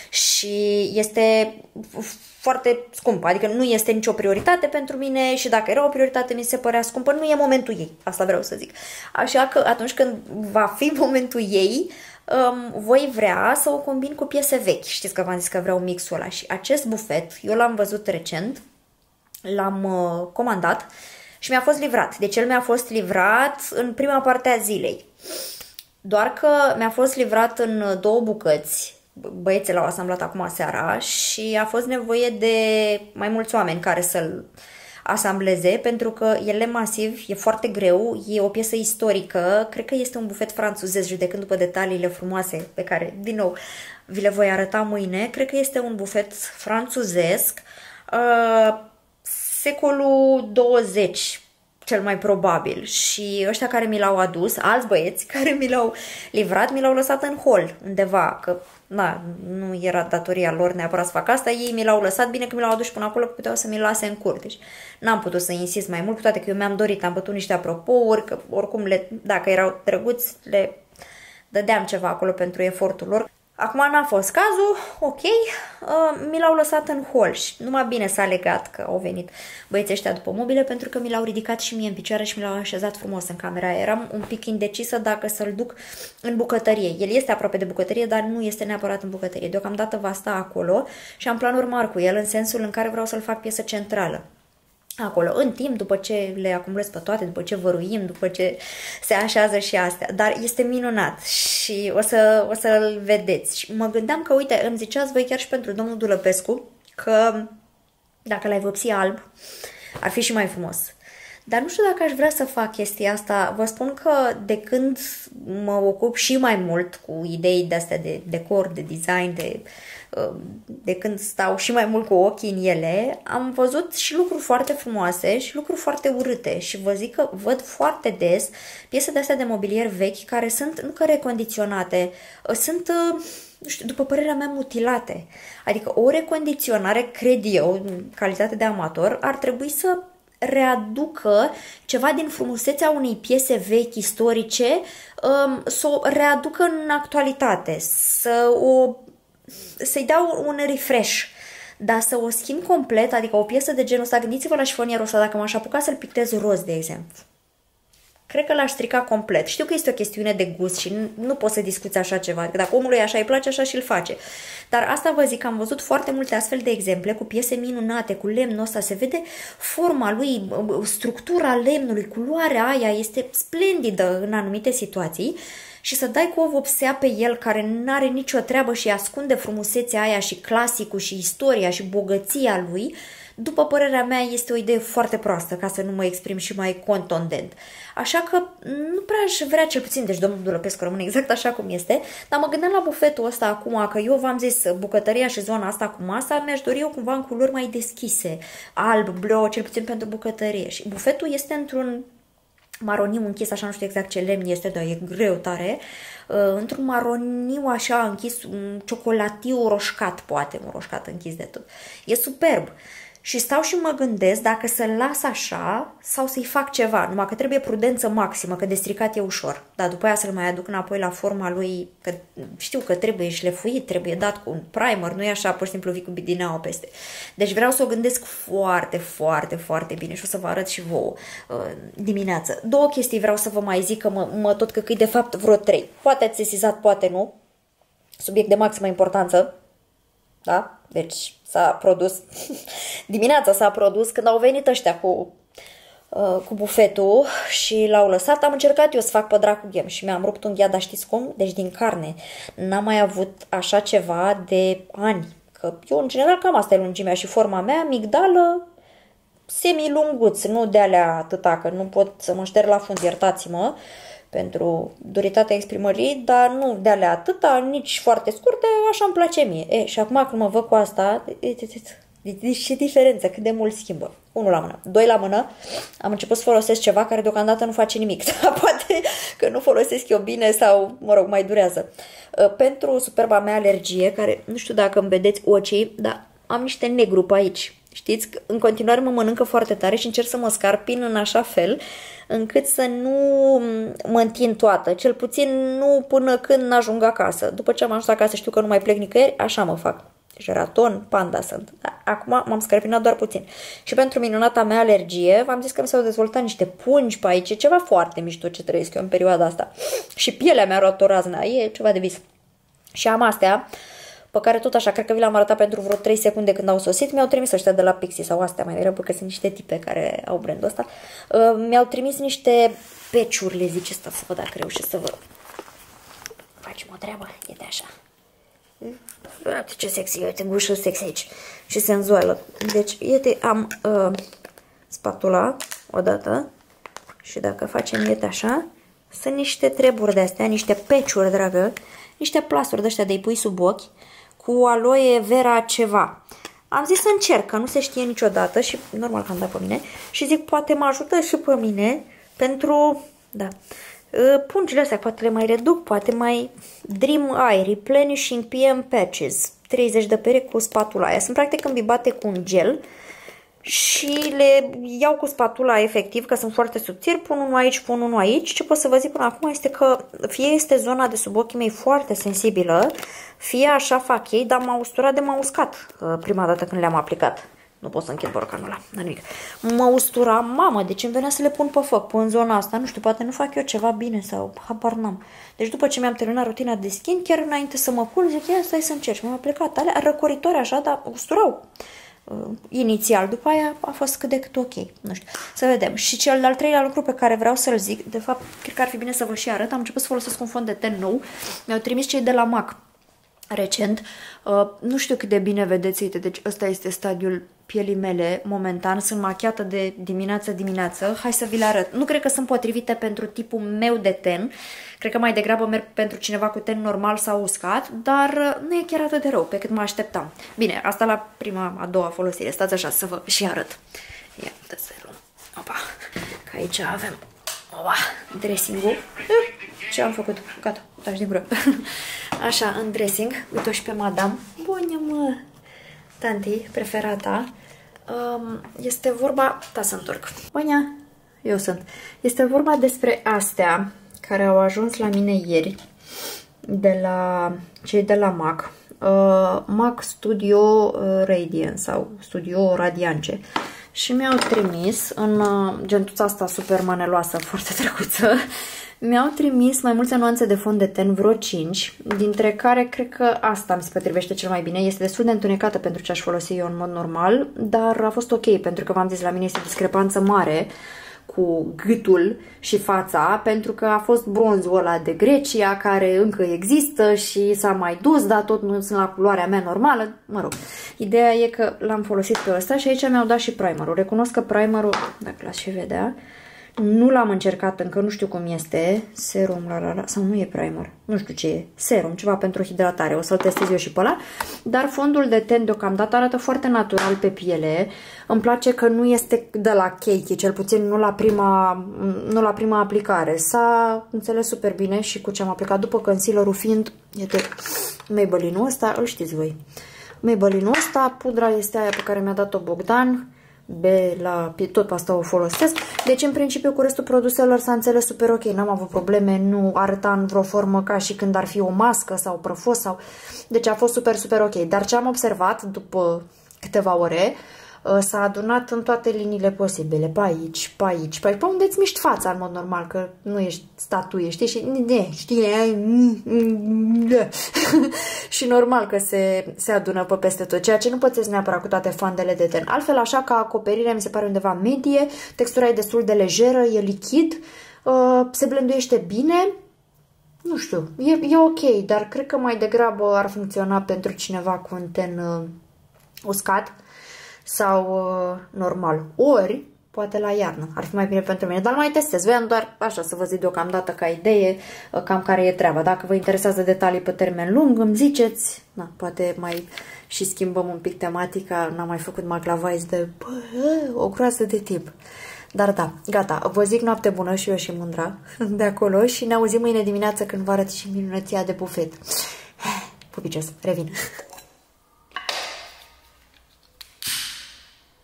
Și este foarte scumpă, adică nu este nicio prioritate pentru mine și dacă era o prioritate mi se părea scumpă, nu e momentul ei, asta vreau să zic. Așa că atunci când va fi momentul ei, um, voi vrea să o combin cu piese vechi. Știți că v-am zis că vreau mixul ăla și acest bufet, eu l-am văzut recent, l-am uh, comandat și mi-a fost livrat. Deci el mi-a fost livrat în prima parte a zilei. Doar că mi-a fost livrat în două bucăți. Băieții l-au asamblat acum seara și a fost nevoie de mai mulți oameni care să-l asambleze, pentru că el e masiv, e foarte greu, e o piesă istorică, cred că este un bufet franțuzez, judecând după detaliile frumoase pe care, din nou, vi le voi arăta mâine. Cred că este un bufet franțuzesc, uh, secolul douăzeci, cel mai probabil, și ăștia care mi l-au adus, alți băieți care mi l-au livrat, mi l-au lăsat în hol undeva, că na, nu era datoria lor neapărat să fac asta, ei mi l-au lăsat, bine că mi l-au adus până acolo, că puteau să mi-l lase în curte. Deci n-am putut să insist mai mult, cu toate că eu mi-am dorit, am bătut niște apropouri, că oricum, le, dacă erau drăguți, le dădeam ceva acolo pentru efortul lor. Acum n-a fost cazul, ok, uh, mi l-au lăsat în hol și numai bine s-a legat că au venit băieții ăștia după mobile, pentru că mi l-au ridicat și mie în picioare și mi l-au așezat frumos în camera aia. Eram un pic indecisă dacă să-l duc în bucătărie. El este aproape de bucătărie, dar nu este neapărat în bucătărie. Deocamdată va sta acolo și am planuri mari cu el, în sensul în care vreau să-l fac piesă centrală acolo, în timp, după ce le acumulez pe toate, după ce văruim, după ce se așează și astea. Dar este minunat și o, să, o să-l vedeți. Și mă gândeam că, uite, îmi ziceați voi chiar și pentru domnul Dulăpescu că dacă l-ai vopsi alb, ar fi și mai frumos. Dar nu știu dacă aș vrea să fac chestia asta. Vă spun că de când mă ocup și mai mult cu idei de-astea de decor, de design, de, de când stau și mai mult cu ochii în ele, am văzut și lucruri foarte frumoase și lucruri foarte urâte. Și vă zic că văd foarte des piese de-astea de mobilier vechi care sunt, nu că recondiționate, sunt, nu știu, după părerea mea, mutilate. Adică o recondiționare, cred eu, în calitate de amator, ar trebui să readucă ceva din frumusețea unei piese vechi, istorice, să o readucă în actualitate, să o, să-i dau un refresh, dar să o schimb complet, adică o piesă de genul ăsta, gândiți-vă la șifonierul ăsta, dacă m-aș apuca să-l pictez roz, de exemplu. Cred că l-aș strica complet. Știu că este o chestiune de gust și nu, nu pot să discuți așa ceva. Dacă omului așa îi place, așa și-l face. Dar asta vă zic, am văzut foarte multe astfel de exemple cu piese minunate, cu lemnul ăsta. Se vede forma lui, structura lemnului, culoarea aia este splendidă în anumite situații. Și să dai cu o vopsea pe el care nu are nicio treabă și ascunde frumusețea aia și clasicul și istoria și bogăția lui, după părerea mea, este o idee foarte proastă, ca să nu mă exprim și mai contundent. Așa că nu prea aș vrea, cel puțin, deci domnul Dulăpescu rămâne exact așa cum este, dar mă gândeam la bufetul ăsta acum, că eu v-am zis, bucătăria și zona asta cu masa, mi-aș dori eu cumva în culori mai deschise, alb, bleu, cel puțin pentru bucătărie. Și bufetul este într-un maroniu închis, așa nu știu exact ce lemn este, dar e greu tare, uh, într-un maroniu așa închis, un ciocolatiu roșcat, poate, un roșcat închis de tot. E superb. Și stau și mă gândesc dacă să-l las așa sau să-i fac ceva, numai că trebuie prudență maximă, că de stricat e ușor. Dar după aia să-l mai aduc înapoi la forma lui, că știu că trebuie șlefuit, trebuie dat cu un primer, nu e așa, pur și simplu vii cu bidineaua peste. Deci vreau să o gândesc foarte, foarte, foarte bine și o să vă arăt și vouă uh, dimineață. Două chestii vreau să vă mai zic, că mă, mă tot căcâi, de fapt vreo trei. Poate ați sesizat, poate nu. Subiect de maximă importanță. Da? Deci s-a produs, dimineața s-a produs când au venit ăștia cu, uh, cu bufetul și l-au lăsat. Am încercat eu să fac pe dracu ghem și mi-am rupt unghia, dar știți cum? Deci din carne. N-am mai avut așa ceva de ani. Că eu, în general, cam asta e lungimea și forma mea, migdală, semi-lunguț, nu de alea atâta, că nu pot să mă șterg la fund, iertați-mă pentru duritatea exprimării, dar nu de alea atâta, nici foarte scurte, așa îmi place mie. E, și acum când mă văd cu asta, ce diferență, cât de mult schimbă. Unul la mână. Doi la mână, am început să folosesc ceva care deocamdată nu face nimic. Poate că nu folosesc eu bine sau, mă rog, mai durează. Pentru superba mea alergie, care nu știu dacă îmi vedeți ochii, dar am niște negru pe aici. Știți, în continuare mă mănâncă foarte tare și încerc să mă scarpin în așa fel încât să nu mă întind toată, cel puțin nu până când n-ajung acasă. După ce am ajuns acasă, știu că nu mai plec nicăieri, așa mă fac. Deci raton, panda sunt. Acum m-am scarpinat doar puțin. Și pentru minunata mea alergie, v-am zis că mi s-au dezvoltat niște pungi pe aici, ceva foarte mișto ce trăiesc eu în perioada asta. Și pielea mi-a luat o raznă, e ceva de vis. Și am astea, pe care tot așa, cred că vi l-am arătat pentru vreo trei secunde când au sosit, mi-au trimis ăștia de la Pixi sau astea mai degrabă, că sunt niște tipe care au brandul ăsta. Uh, mi-au trimis niște peciuri, le zice, asta să văd dacă reușesc să vă facem o treabă, e de așa. Uite ce sexy, uite gușă sexy aici și senzuală. Deci, uite, am uh, spatula odată și dacă facem iete așa, sunt niște treburi de astea, niște peciuri, dragă, niște plasturi de ăștia de-i pui sub ochi cu aloe vera ceva. Am zis să încerc, că nu se știe niciodată și normal că am dat pe mine și zic poate mă ajută și pe mine pentru, da, pungile astea, poate le mai reduc, poate mai Dream Eye, Replenishing P M Patches, treizeci de perechi cu spatula aia. Sunt practic îmbibate cu un gel și le iau cu spatula efectiv, că sunt foarte subțiri, pun unul aici, pun unul aici. Ce pot să vă zic până acum este că fie este zona de sub ochii mei foarte sensibilă, fie așa fac ei, dar m-a usturat de m-a uscat prima dată când le-am aplicat. Nu pot să închid borcanul ăla, n-am nimic. Mă ustura, mamă, deci îmi venea să le pun pe foc, pe în zona asta, nu știu, poate nu fac eu ceva bine sau habar n-am. Deci după ce mi-am terminat rutina de skin, chiar înainte să mă culc, zic, ia stai să încerci. Mi-am aplicat alea, răcoritoare așa, dar usturau. Uh, inițial, după aia a fost cât de cât ok, nu știu, să vedem. Și cel de-al treilea lucru pe care vreau să-l zic, de fapt, cred că ar fi bine să vă și arăt, am început să folosesc un fond de ten nou, mi-au trimis cei de la MAC recent, uh, nu știu cât de bine vedeți, uite, deci ăsta este stadiul pielii mele, momentan, sunt machiată de dimineață dimineață, hai să vi le arăt. Nu cred că sunt potrivite pentru tipul meu de ten, cred că mai degrabă merg pentru cineva cu ten normal sau uscat, dar nu e chiar atât de rău pe cât mă așteptam. Bine, asta la prima, a doua folosire, stați așa să vă și arăt. Ia, dă să luăm. Opa, că aici avem, opa, dressing-ul. Ce am făcut? Gata, taci din gură. Așa, în dressing, uite-o și pe madame. Bună, mă! Tanti, preferata, este vorba, da, să întorc. Bună, eu sunt. Este vorba despre astea care au ajuns la mine ieri de la cei de la MAC. Uh, MAC Studio Radiance sau Studio Radiance. Și mi-au trimis în uh, gentuța asta super maneloasă, foarte drăguță. Mi-au trimis mai multe nuanțe de fond de ten, vreo cinci, dintre care cred că asta mi se potrivește cel mai bine. Este destul de întunecată pentru ce aș folosi eu în mod normal, dar a fost ok, pentru că v-am zis, la mine este o discrepanță mare cu gâtul și fața, pentru că a fost bronzul ăla de Grecia, care încă există și s-a mai dus, dar tot nu sunt la culoarea mea normală. Mă rog, ideea e că l-am folosit pe ăsta și aici mi-au dat și primerul. Recunosc că primerul, dacă l-ați și vedea, nu l-am încercat încă, nu știu cum este, serum, la, la, la, sau nu e primer, nu știu ce e, serum, ceva pentru hidratare, o să-l testez eu și pe ăla, dar fondul de ten deocamdată arată foarte natural pe piele, îmi place că nu este de la cake, cel puțin nu la prima, nu la prima aplicare, s-a înțeles super bine și cu ce am aplicat după concealer-ul fiind, iată, Maybelline-ul ăsta, îl știți voi, Maybelline-ul ăsta, pudra este aia pe care mi-a dat-o Bogdan, Be, la, tot pe asta o folosesc. Deci în principiu cu restul produselor s-a înțeles super ok, n-am avut probleme, nu arăta în vreo formă ca și când ar fi o mască sau prăfos sau... Deci a fost super, super ok. Dar ce am observat după câteva ore, s-a adunat în toate liniile posibile, pe aici, pe aici, pe aici, pe unde îți miști fața în mod normal, că nu ești statuie, știi? Și, de, știi? Și normal că se, se adună pe peste tot, ceea ce nu pățesc neapărat cu toate fandele de ten. Altfel, așa ca acoperire, mi se pare undeva medie, textura e destul de lejeră, e lichid, se blenduiește bine, nu știu, e, e ok, dar cred că mai degrabă ar funcționa pentru cineva cu un ten uscat sau uh, normal. Ori, poate la iarnă. Ar fi mai bine pentru mine. Dar mai testez. Voiam doar așa să vă zic deocamdată ca idee uh, cam care e treaba. Dacă vă interesează detalii pe termen lung, îmi ziceți. Na, poate mai și schimbăm un pic tematica. N-am mai făcut maclavais de bă, o groază de timp. Dar da, gata. Vă zic noapte bună și eu și Mândra de acolo și ne auzim mâine dimineață când vă arăt și minunăția de bufet. Pupicios, revin.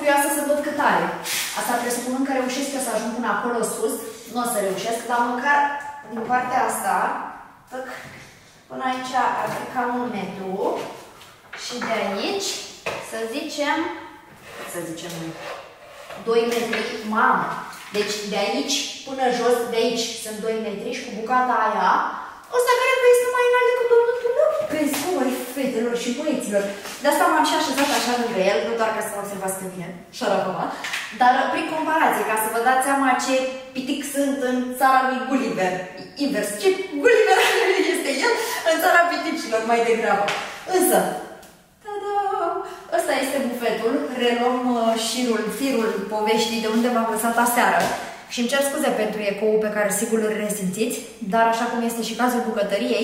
curioasă să văd cât are. Asta presupunând că reușesc eu să ajung până acolo sus. Nu o să reușesc, dar măcar din partea asta, tăc, până aici ar fi cam un metru. Și de aici, să zicem, să zicem, doi metri, mamă. Deci de aici până jos, de aici sunt doi metri și cu bucata aia, ăsta cred că este mai înalt decât domnul Tulău. Vezi, măi, fetelor și băieților. De asta m-am și așezat așa lângă el, nu doar ca să mă observați pe mine, șarapăma, dar prin comparație, ca să vă dați seama ce pitic sunt în țara lui Gulliver. Invers, ce Gulliver este el în țara piticilor mai degrabă. Însă, tada! Ăsta este bufetul, reluăm uh, șirul, firul poveștii de unde v-am lăsat aseară. Și îmi cer scuze pentru ecoul pe care sigur îl resimțiți, dar așa cum este și cazul bucătăriei,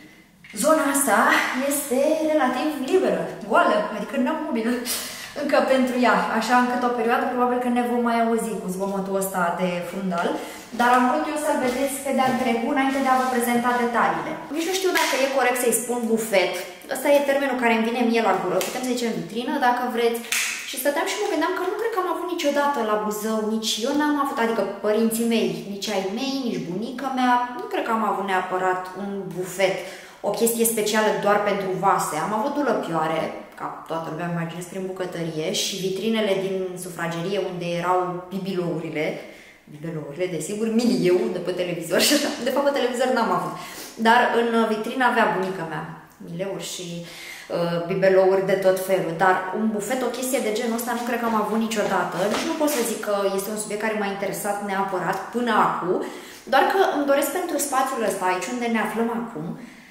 zona asta este relativ liberă, goală, adică n-am mobilă încă pentru ea, așa încât o perioadă probabil că ne vom mai auzi cu zgomotul ăsta de fundal, dar am vrut eu să-l vedeți pe de-a întregul înainte de a vă prezenta detaliile. Nici nu știu dacă e corect să-i spun bufet, ăsta e termenul care îmi vine mie la gură, putem să zicem vitrină dacă vreți. Și stăteam și mă gândeam că nu cred că am avut niciodată la Buzău, nici eu n-am avut, adică părinții mei, nici ai mei, nici bunica mea, nu cred că am avut neapărat un bufet, o chestie specială doar pentru vase. Am avut dulăpioare, ca toată lumea imaginez prin bucătărie, și vitrinele din sufragerie unde erau bibelourile, bibelourile, desigur, milieu de pe televizor și așa. De fapt, pe televizor n-am avut, dar în vitrină avea bunica mea mileuri și uh, bibelouri de tot felul, dar un bufet, o chestie de genul ăsta nu cred că am avut niciodată. Nici nu pot să zic că este un subiect care m-a interesat neapărat până acum, doar că îmi doresc pentru spațiul ăsta, aici unde ne aflăm acum,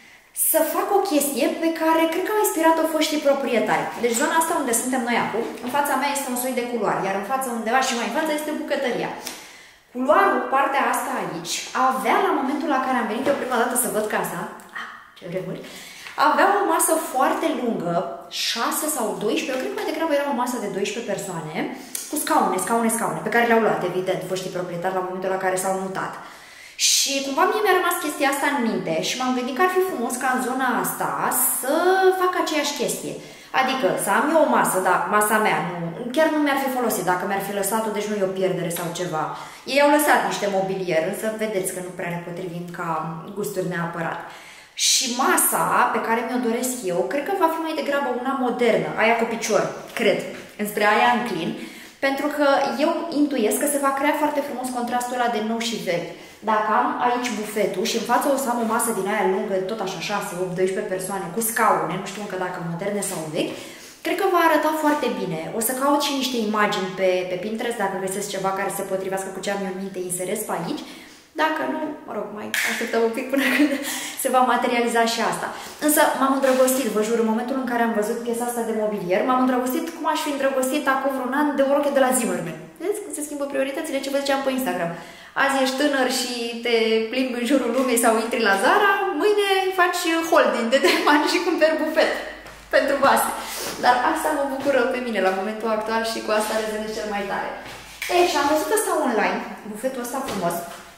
să fac o chestie pe care cred că au inspirat-o foștii proprietari. Deci zona asta unde suntem noi acum, în fața mea este un soi de culoar, iar în fața undeva și mai în fața este bucătăria. Culoarul, partea asta aici, avea la momentul la care am venit eu prima dată să văd casa, ah, ce vremuri, avea o masă foarte lungă, șase sau doisprezece, eu cred că mai degrabă era o masă de doisprezece persoane, cu scaune, scaune, scaune, pe care le-au luat, evident, foștii proprietari la momentul la care s-au mutat. Și cumva mie mi-a rămas chestia asta în minte și m-am gândit că ar fi frumos ca în zona asta să fac aceeași chestie. Adică să am eu o masă, da, masa mea, nu, chiar nu mi-ar fi folosit dacă mi-ar fi lăsat-o, deci nu e o pierdere sau ceva. Ei au lăsat niște mobilier, însă vedeți că nu prea ne potrivim ca gusturi neapărat. Și masa pe care mi-o doresc eu, cred că va fi mai degrabă una modernă, aia cu picior, cred, înspre aia înclin, pentru că eu intuiesc că se va crea foarte frumos contrastul ăla de nou și vechi. Dacă am aici bufetul și în față o să am o masă din aia lungă, tot așa șase, opt, doisprezece persoane, cu scaune, nu știu încă dacă moderne sau vechi, cred că va arăta foarte bine. O să caut și niște imagini pe, pe Pinterest, dacă găsesc ceva care se potrivească cu ce am eu în minte, inserez pe aici. Dacă nu, mă rog, mai așteptăm un pic până când se va materializa și asta. Însă m-am îndrăgostit, vă jur, în momentul în care am văzut piesa asta de mobilier, m-am îndrăgostit cum aș fi îndrăgostit acum vreun an de o roche de la Zimmerman. Vedeți cum se schimbă prioritățile, ce vă ziceam pe Instagram. Azi ești tânăr și te plimbi în jurul lumii sau intri la Zara, mâine faci holding de trei ani și cumperi bufet pentru vase. Dar asta mă bucură pe mine la momentul actual și cu asta rezonez cel mai tare. Ei, și am văzut asta online, bufetul ăsta frumos,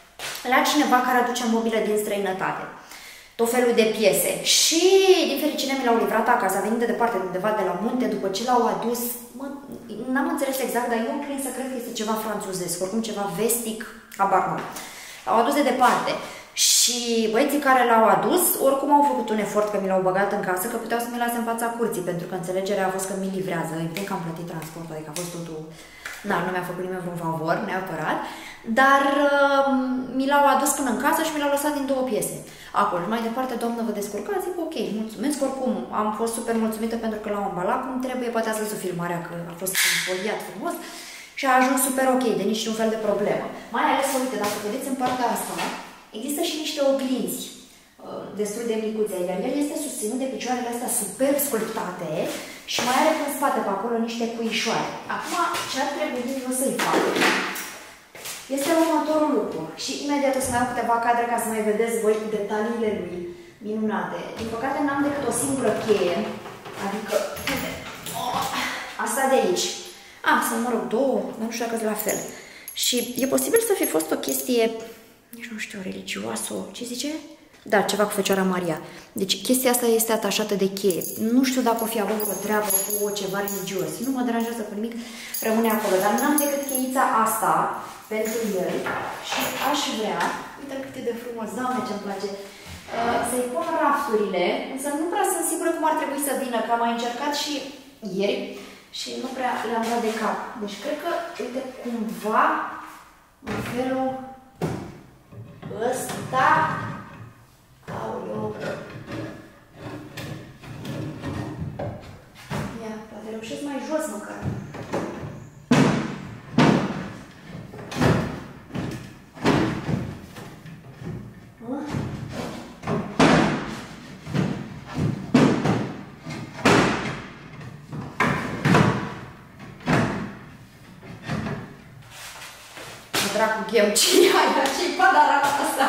la cineva care aduce mobile din străinătate. Tot felul de piese. Și, din fericire, mi l-au livrat acasă. A venit de departe, undeva de la munte, după ce l-au adus, n-am înțeles exact, dar eu înclin să cred că este ceva franțuzesc, oricum ceva vestic, habar nu. L-au adus de departe. Și băieții care l-au adus, oricum au făcut un efort că mi l-au băgat în casă, că puteau să mi lase în fața curții, pentru că înțelegerea a fost că mi livrează. Evident că am plătit transportul, adică a fost totul... Da, nu mi-a făcut nimeni vreun favor, neapărat, dar uh, mi l-au adus până în casă și mi l-au lăsat din două piese. Acolo, mai departe, doamnă, vă descurcați? Zic, ok, mulțumesc, oricum, am fost super mulțumită pentru că l-au ambalat cum trebuie, poate ați văzut filmarea că a fost foliat frumos și a ajuns super ok, de niciun fel de problemă. Mai ales, uite, dacă vedeți în partea asta, există și niște oglinzi uh, destul de micuțe, iar el este susținut de picioarele astea super sculptate și mai are în spate pe acolo niște cuișoare. Acum, ce ar trebui eu să-i fac este următorul lucru. Și imediat o să mai am câteva cadre ca să mai vedeți voi detaliile lui minunate. Din păcate n-am decât o singură cheie, adică asta de aici. Ah, să mă rog, două, dar nu știu dacă-s la fel. Și e posibil să fi fost o chestie, nici nu știu, religioasă, ce zice? Da, ceva cu Fecioara Maria. Deci chestia asta este atașată de cheie. Nu știu dacă o fi avut o treabă cu ceva religios. Nu mă deranjează cu nimic, rămâne acolo. Dar n-am decât cheița asta pentru el și aș vrea, uite cât e de frumos, Doamne ce-mi place, uh, să-i pun rafturile, însă nu prea sunt sigură cum ar trebui să vină, că am mai încercat și ieri și nu prea le-am dat de cap. Deci cred că, uite, cumva, în felul ăsta, aoleu, ia, poate reușesc mai jos măcar. Dracu gheu, ce-i aia? Ce-i padarata asta?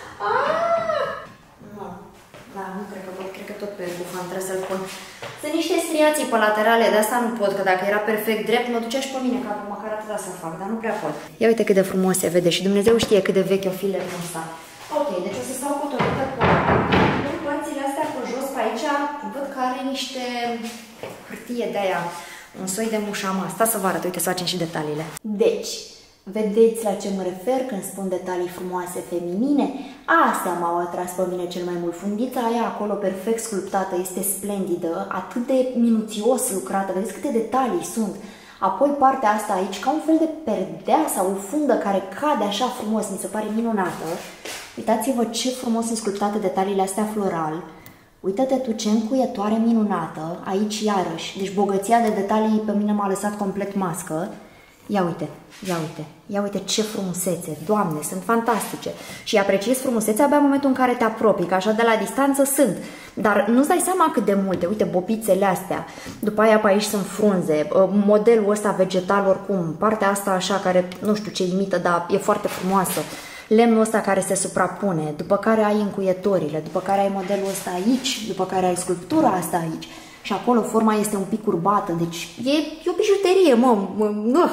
Aaaa! Nu, da, nu cred că pot, cred că tot pe bufan trebuie să-l pun. Sunt niște striații pe laterale, de asta nu pot, că dacă era perfect drept, mă ducea și pe mine capul, măcar atâta să fac, dar nu prea pot. Ia uite cât de frumos se vede și Dumnezeu știe cât de vechi o fi lemnul ăsta. Ok, deci o să stau cotorâtă cu în părțile astea pe jos, pe aici, văd că are niște hârtie de aia, un soi de mușama. Asta să vă arăt, uite să facem și detaliile. Deci, vedeți la ce mă refer când spun detalii frumoase feminine? Astea m-au atras pe mine cel mai mult. Fundița aia acolo perfect sculptată este splendidă, atât de minuțios lucrată, vedeți câte detalii sunt. Apoi partea asta aici, ca un fel de perdea sau o fundă care cade așa frumos, mi se pare minunată. Uitați-vă ce frumos sunt sculptate detaliile astea floral. Uită-te tu ce încuietoare minunată, aici iarăși. Deci bogăția de detalii pe mine m-a lăsat complet mască. Ia uite, ia uite, ia uite ce frumusețe, Doamne, sunt fantastice. Și apreciezi frumusețea abia în momentul în care te apropii, că așa de la distanță sunt. Dar nu-ți dai seama cât de multe, uite, bobițele astea. După aia pe aici sunt frunze, modelul ăsta vegetal oricum, partea asta așa care, nu știu ce imită, dar e foarte frumoasă. Lemnul ăsta care se suprapune, după care ai încuietorile, după care ai modelul ăsta aici, după care ai sculptura asta aici. Și acolo forma este un pic curbată, deci e, e o bijuterie, mă, mă.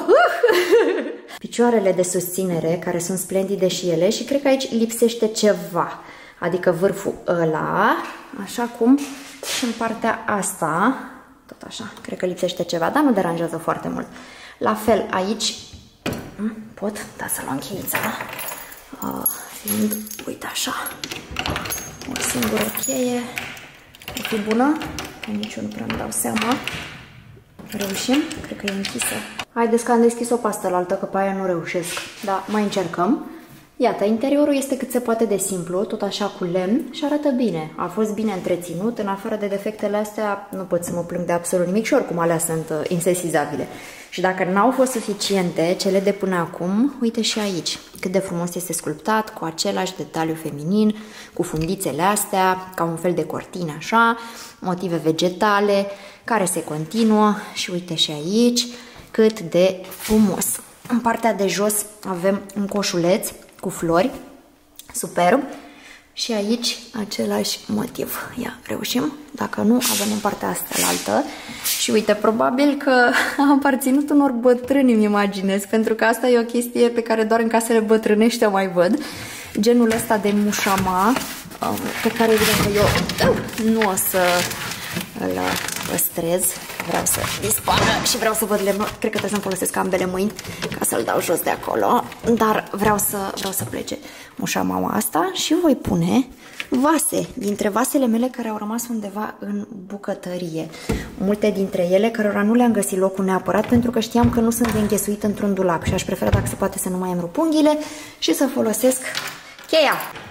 Picioarele de susținere, care sunt splendide și ele, și cred că aici lipsește ceva. Adică vârful ăla, așa cum și în partea asta, tot așa, cred că lipsește ceva, dar nu deranjează foarte mult. La fel, aici, pot, da, să luăm cheița, uh, fiind, uite așa, o singură cheie, o fi bună? Nici eu nu prea îmi dau seama. Reușim? Cred că e închisă. Haideți că am deschis o pastă la altă, că pe aia nu reușesc. Da, mai încercăm. Iată, interiorul este cât se poate de simplu, tot așa cu lemn și arată bine. A fost bine întreținut, în afară de defectele astea nu pot să mă plâng de absolut nimic și oricum alea sunt uh, insesizabile. Și dacă n-au fost suficiente cele de până acum, uite și aici cât de frumos este sculptat, cu același detaliu feminin, cu fundițele astea, ca un fel de cortine așa, motive vegetale care se continuă și uite și aici cât de frumos. În partea de jos avem un coșuleț cu flori, superb, și aici același motiv. Ia, reușim? Dacă nu, avem în partea asta la altă. Și uite, probabil că a aparținut unor bătrâni, îmi imaginez, pentru că asta e o chestie pe care doar în casele bătrânești o mai văd. Genul ăsta de mușama, pe care evident că eu nu o să îl păstrez. Vreau să dispară și vreau să văd lemnul. Cred că trebuie să-mi folosesc ambele mâini ca să-l dau jos de acolo. Dar vreau să, vreau să plece mușamaua asta și voi pune vase, dintre vasele mele care au rămas undeva în bucătărie. Multe dintre ele cărora nu le-am găsit locul neapărat pentru că știam că nu sunt de înghesuit într-un dulap și aș prefera, dacă se poate, să nu mai îmi rup unghiile și să folosesc cheia.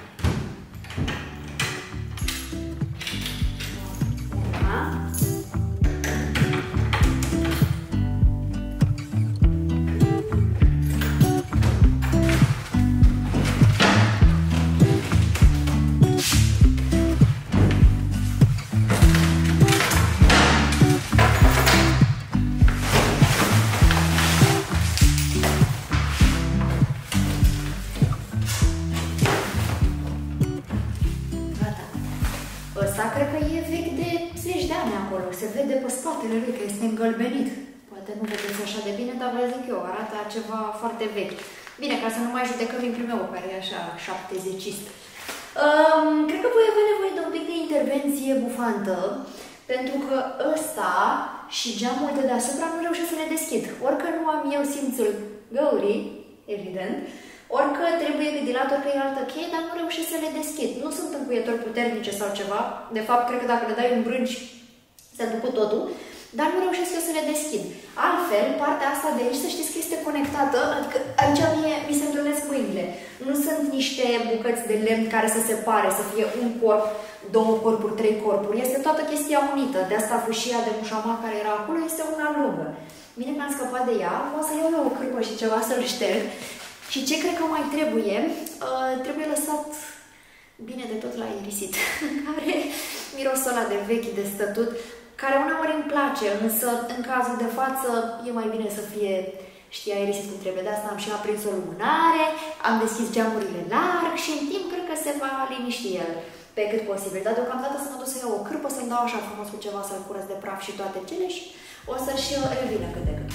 Cred că e vechi de zeci de ani acolo. Se vede pe spatele lui că este îngălbenit. Poate nu vedeți așa de bine, dar vă zic eu, arată ceva foarte vechi. Bine, ca să nu mai judecăm impriul meu, care e așa șaptezecist. Um, cred că voi avea nevoie de un pic de intervenție bufantă, pentru că ăsta și geamul de deasupra nu reușesc să le deschid. Orică nu am eu simțul găurii, evident, orică trebuie gâdilat, orică e altă cheie, dar nu reușesc să le deschid. Nu sunt încuietori puternice sau ceva. De fapt, cred că dacă le dai un brânci, se duc cu totul. Dar nu reușesc eu să le deschid. Altfel, partea asta de aici, să știți că este conectată, adică aici mie, mi se întâlnesc mâinile. Nu sunt niște bucăți de lemn care să se separe, să fie un corp, două corpuri, trei corpuri. Este toată chestia unită. De asta fâșia de mușama care era acolo este una lungă. Bine că am scăpat de ea, o să iau eu o cârpă și ceva să-l șterg. Și ce cred că mai trebuie? Uh, trebuie lăsat bine de tot la aerisit, care mirosul ăla de vechi, de stătut, care uneori îmi place, însă în cazul de față e mai bine să fie, știi, aerisit cum trebuie. De asta am și aprins o lumânare, am deschis geamurile larg și în timp cred că se va liniști el pe cât posibil. Dar deocamdată să mă duc să iau o cârpă, să-mi dau așa frumos cu ceva să-l curăț de praf și toate cele și o să-și revină cât de cât.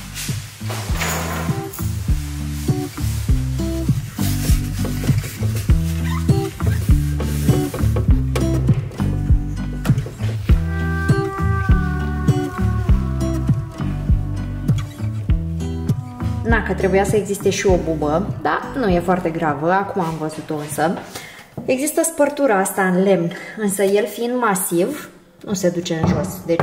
Na, că trebuia să existe și o bubă, dar nu e foarte gravă, acum am văzut-o însă. Există spărtura asta în lemn, însă el fiind masiv, nu se duce în jos, deci...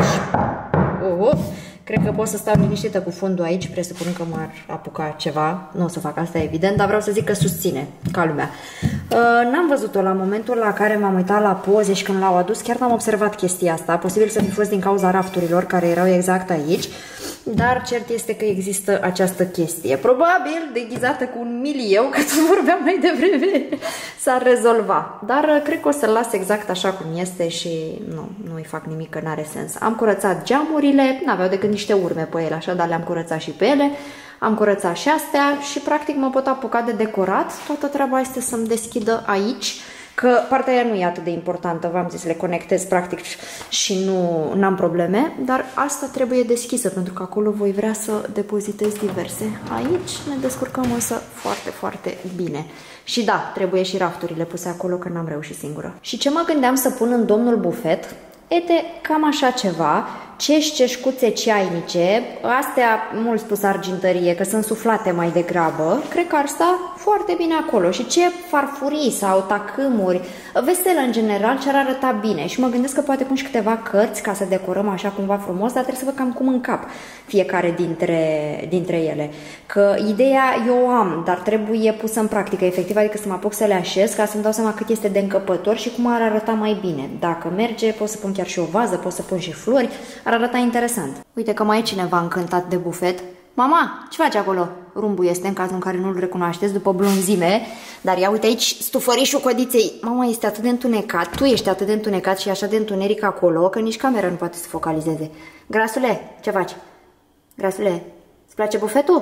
Oh, oh, cred că pot să stau liniștită cu fundul aici, presupun că m-ar apuca ceva, nu o să fac asta evident, dar vreau să zic că susține, ca lumea. Uh, N-am văzut-o la momentul la care m-am uitat la poze și când l-au adus, chiar n-am observat chestia asta, posibil să fi fost din cauza rafturilor care erau exact aici. Dar cert este că există această chestie. Probabil deghizată cu un milieu, că tot vorbeam mai devreme, s-ar rezolva. Dar cred că o să-l las exact așa cum este și nu, nu-i fac nimic, că n-are sens. Am curățat geamurile, n-aveau decât niște urme pe ele, așa, dar le-am curățat și pe ele. Am curățat și astea și practic mă pot apuca de decorat. Toată treaba este să-mi deschidă aici, că partea aia nu e atât de importantă, v-am zis, le conectez practic și nu am probleme, dar asta trebuie deschisă, pentru că acolo voi vrea să depozitez diverse. Aici ne descurcăm însă foarte, foarte bine. Și da, trebuie și rafturile puse acolo, că n-am reușit singură. Și ce mă gândeam să pun în domnul bufet? Ete, cam așa ceva, cești, ceșcuțe ceainice, astea, mult spus argintărie, că sunt suflate mai degrabă, cred că ar sta foarte bine acolo. Și ce farfurii sau tacâmuri, veselă în general, ce ar arăta bine. Și mă gândesc că poate pun și câteva cărți ca să decorăm așa cumva frumos, dar trebuie să văd cam cum în cap fiecare dintre, dintre ele. Că ideea eu o am, dar trebuie pusă în practică, efectiv, adică să mă apuc să le așez ca să-mi dau seama cât este de încăpător și cum ar arăta mai bine. Dacă merge, pot să pun chiar și o vază, pot să pun și flori, ar arăta interesant. Uite că mai e cineva încântat de bufet. Mama, ce faci acolo? Rumbu este, în cazul în care nu-l recunoașteți după blonzime. Dar ia uite aici stufărișul codiței. Mama, este atât de întunecat, tu ești atât de întunecat și așa de întuneric acolo, că nici camera nu poate să focalizeze. Grasule, ce faci? Grasule, îți place bufetul?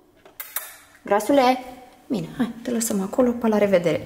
Grasule? Bine, hai, te lăsăm acolo, pa la revedere.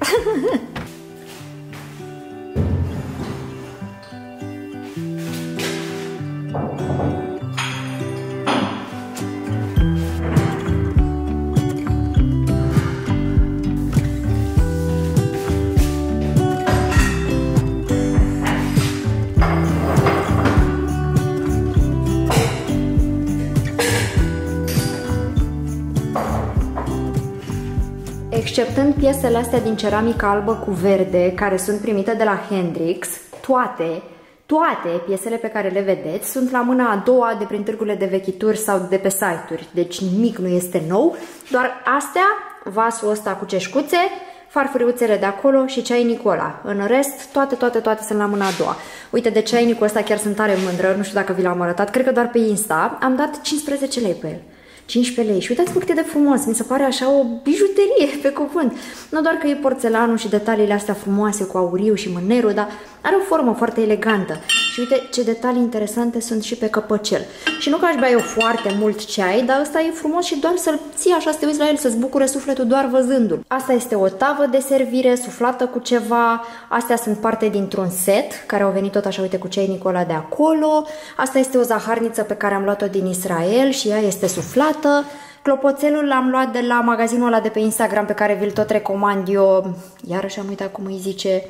Exceptând piesele astea din ceramică albă cu verde, care sunt primite de la Hendrix, toate, toate piesele pe care le vedeți sunt la mâna a doua de prin târgurile de vechituri sau de pe site-uri. Deci nimic nu este nou, doar astea, vasul ăsta cu ceșcuțe, farfuriuțele de acolo și ceainicul ăla. În rest, toate, toate, toate sunt la mâna a doua. Uite, de ceainicul ăsta chiar sunt tare mândră, nu știu dacă vi l-am arătat, cred că doar pe Insta, am dat cincisprezece lei pe el. cincisprezece lei. Și uitați-vă cât de frumos, mi se pare așa o bijuterie, pe cuvânt. Nu doar că e porțelanul și detaliile astea frumoase cu auriu și mânerul, dar are o formă foarte elegantă. Și uite ce detalii interesante sunt și pe căpăcel. Și nu că aș bea eu foarte mult ceai, dar ăsta e frumos și doar să-l ții așa, să te uiți la el, să-ți bucure sufletul doar văzându-l. Asta este o tavă de servire suflată cu ceva. Astea sunt parte dintr-un set, care au venit tot așa, uite, cu ceainicul ăla de acolo. Asta este o zaharniță pe care am luat-o din Israel și ea este suflată. Clopoțelul l-am luat de la magazinul ăla de pe Instagram pe care vi-l tot recomand eu. Iarăși am uitat cum îi zice.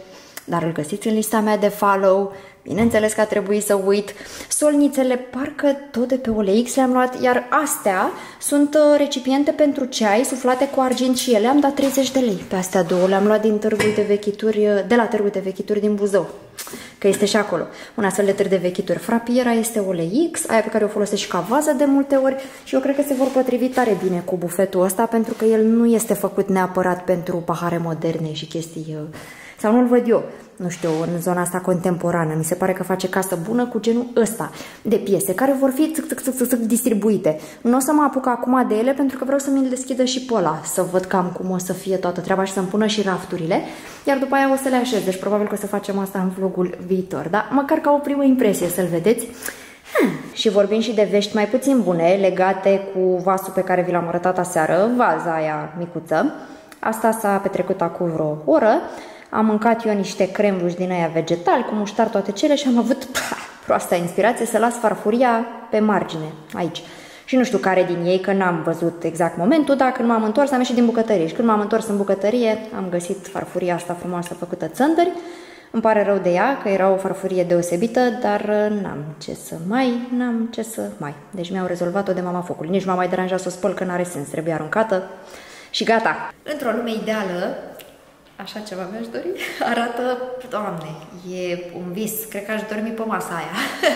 dar îl găsiți în lista mea de follow. Bineînțeles că a trebuit să uit. Solnițele parcă tot de pe O L X le-am luat, iar astea sunt recipiente pentru ceai suflate cu argint și ele am dat treizeci de lei. Pe astea două le-am luat din târgul de vechituri, de la târgul de vechituri din Buzău, că este și acolo un astfel de târg de vechituri. Frapiera este O L X, aia pe care o folosesc și ca vază de multe ori și eu cred că se vor potrivi tare bine cu bufetul ăsta, pentru că el nu este făcut neapărat pentru pahare moderne și chestii, sau nu-l văd eu, nu știu, în zona asta contemporană. Mi se pare că face casă bună cu genul ăsta de piese, care vor fi țâc, țâc, țâc, țâc, țâc, distribuite. Nu o să mă apuc acum de ele, pentru că vreau să mi-l deschidă și pe ăla, să văd cam cum o să fie toată treaba și să-mi pună și rafturile, iar după aia o să le așez. Deci probabil că o să facem asta în vlogul viitor, da? Măcar ca o primă impresie să-l vedeți. Hmm. Și vorbim și de vești mai puțin bune, legate cu vasul pe care vi l-am arătat aseară, vaza aia micuță. Asta s-a petrecut acum vreo oră. Am mâncat eu niște crembuși din aia vegetali, cu muștar, toate cele, și am avut pah, proasta inspirație să las farfuria pe margine, aici. Și nu știu care din ei, că n-am văzut exact momentul, dar când m-am întors am ieșit din bucătărie. Și când m-am întors în bucătărie am găsit farfuria asta frumoasă făcută țândări. Îmi pare rău de ea, că era o farfurie deosebită, dar n-am ce să mai, n-am ce să mai. Deci mi-au rezolvat-o de mama focului. Nici m-a mai deranjat să o spăl, că n-are sens, trebuie aruncată și gata. Într-o lume ideală, așa ceva mi-aș dori, arată, Doamne, e un vis, cred că aș dormi pe masa aia,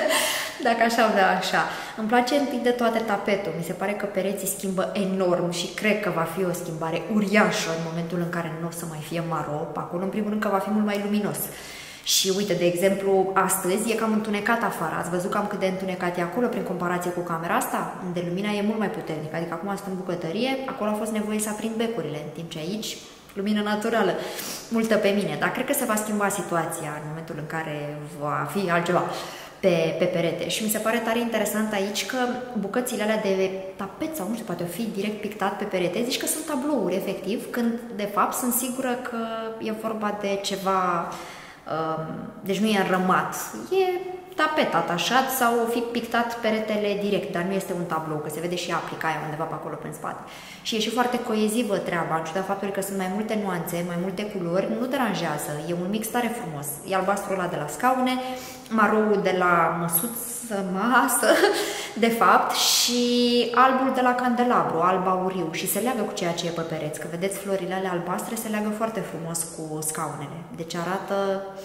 dacă aș avea așa. Îmi place întâi de toate tapetul, mi se pare că pereții schimbă enorm și cred că va fi o schimbare uriașă în momentul în care nu o să mai fie maro, acolo în primul rând că va fi mult mai luminos. Și uite, de exemplu, astăzi e cam întunecat afară, ați văzut cam cât de întunecat e acolo prin comparație cu camera asta, unde lumina e mult mai puternică, adică acum sunt în bucătărie, acolo a fost nevoie să aprind becurile, în timp ce aici lumină naturală, multă pe mine, dar cred că se va schimba situația în momentul în care va fi altceva pe, pe perete. Și mi se pare tare interesant aici că bucățile alea de tapet sau nu știu, poate fi direct pictat pe perete, zici că sunt tablouri efectiv, când de fapt sunt sigură că e vorba de ceva, um, deci nu e înrămat, e tapet atașat sau fi pictat peretele direct, dar nu este un tablou, că se vede și aplica aia undeva pe acolo prin spate. Și e și foarte coezivă treaba, în ciuda faptului că sunt mai multe nuanțe, mai multe culori, nu deranjează, e un mix tare frumos. E albastrul ăla de la scaune, maroul de la măsuță, masă, de fapt, și albul de la candelabru, alb auriu, și se leagă cu ceea ce e pe pereți, că vedeți florile alea albastre se leagă foarte frumos cu scaunele, deci arată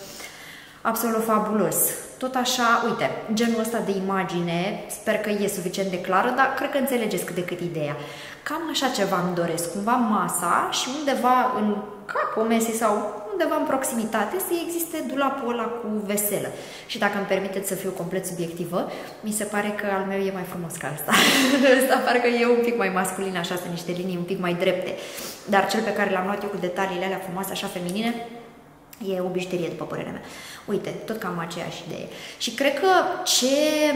absolut fabulos. Tot așa, uite, genul ăsta de imagine, sper că e suficient de clară, dar cred că înțelegeți cât de cât ideea. Cam așa ceva îmi doresc, cumva masa și undeva în capul mesei sau undeva în proximitate să existe dulapul ăla cu veselă. Și dacă îmi permiteți să fiu complet subiectivă, mi se pare că al meu e mai frumos ca asta. Ăsta parcă e un pic mai masculin, așa, sunt niște linii un pic mai drepte. Dar cel pe care l-am luat eu cu detaliile alea frumoase, așa feminine, e o bijuterie, după părerea mea. Uite, tot cam aceeași idee. Și cred că ce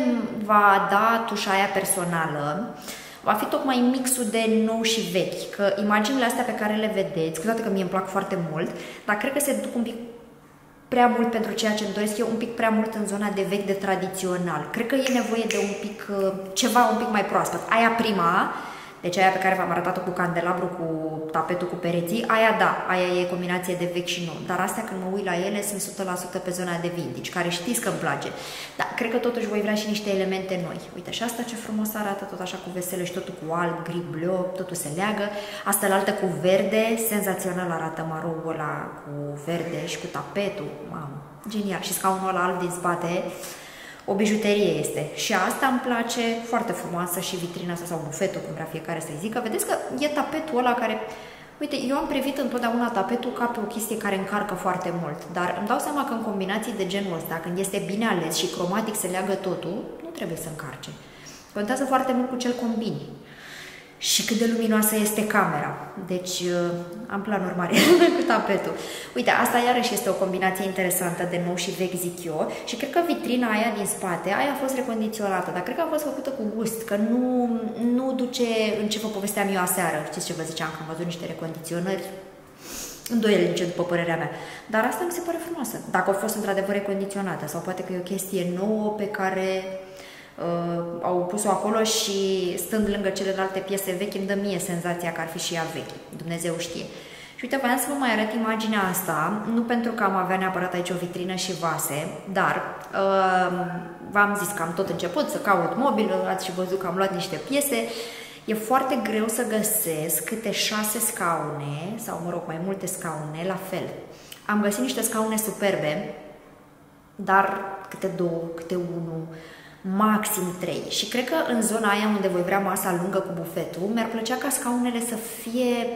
va da tușa aia personală va fi tocmai mixul de nou și vechi. Că imaginile astea pe care le vedeți, cu toate că mie îmi plac foarte mult, dar cred că se duc un pic prea mult pentru ceea ce îmi doresc eu, un pic prea mult în zona de vechi, de tradițional. Cred că e nevoie de un pic, ceva un pic mai proaspăt. Aia prima, deci aia pe care v-am arătat-o cu candelabru, cu tapetul, cu pereții, aia da, aia e combinație de vechi și nou. Dar astea, când mă uit la ele, sunt o sută la sută pe zona de vintage, care știți că îmi place. Dar cred că totuși voi vrea și niște elemente noi. Uite, și asta ce frumos arată, tot așa cu veselă și totul cu alb, gri, bleu, totul se leagă. Asta la altă cu verde, senzațional arată maroul ăla cu verde și cu tapetul. Mamă, genial. Și scaunul ăla alb din spate. O bijuterie este. Și asta îmi place, foarte frumoasă, și vitrina asta sau bufetul, cum vrea fiecare să-i zică. Vedeți că e tapetul ăla care... Uite, eu am privit întotdeauna tapetul ca pe o chestie care încarcă foarte mult, dar îmi dau seama că în combinații de genul ăsta, când este bine ales și cromatic se leagă totul, nu trebuie să încarce. Contează foarte mult cu ce îl combini. Și cât de luminoasă este camera. Deci am planuri mari cu tapetul. Uite, asta iarăși este o combinație interesantă de nou și vechi, zic eu. Și cred că vitrina aia din spate, aia a fost recondiționată, dar cred că a fost făcută cu gust, că nu, nu duce în ce vă povesteam eu aseară. Știți ce vă ziceam? Că am văzut niște recondiționări îndoielnice, după părerea mea. Dar asta mi se pare frumoasă. Dacă a fost într-adevăr recondiționată, sau poate că e o chestie nouă pe care... Uh, au pus-o acolo și stând lângă celelalte piese vechi îmi dă mie senzația că ar fi și ea veche. Dumnezeu știe. Și uite, voiam să vă mai arăt imaginea asta, nu pentru că am avea neapărat aici o vitrină și vase, dar uh, v-am zis că am tot început să caut mobilă, ați și văzut că am luat niște piese. E foarte greu să găsesc câte șase scaune, sau mă rog, mai multe scaune, la fel. Am găsit niște scaune superbe, dar câte două, câte unul, maxim trei. Și cred că în zona aia unde voi vrea masa lungă cu bufetul, mi-ar plăcea ca scaunele să fie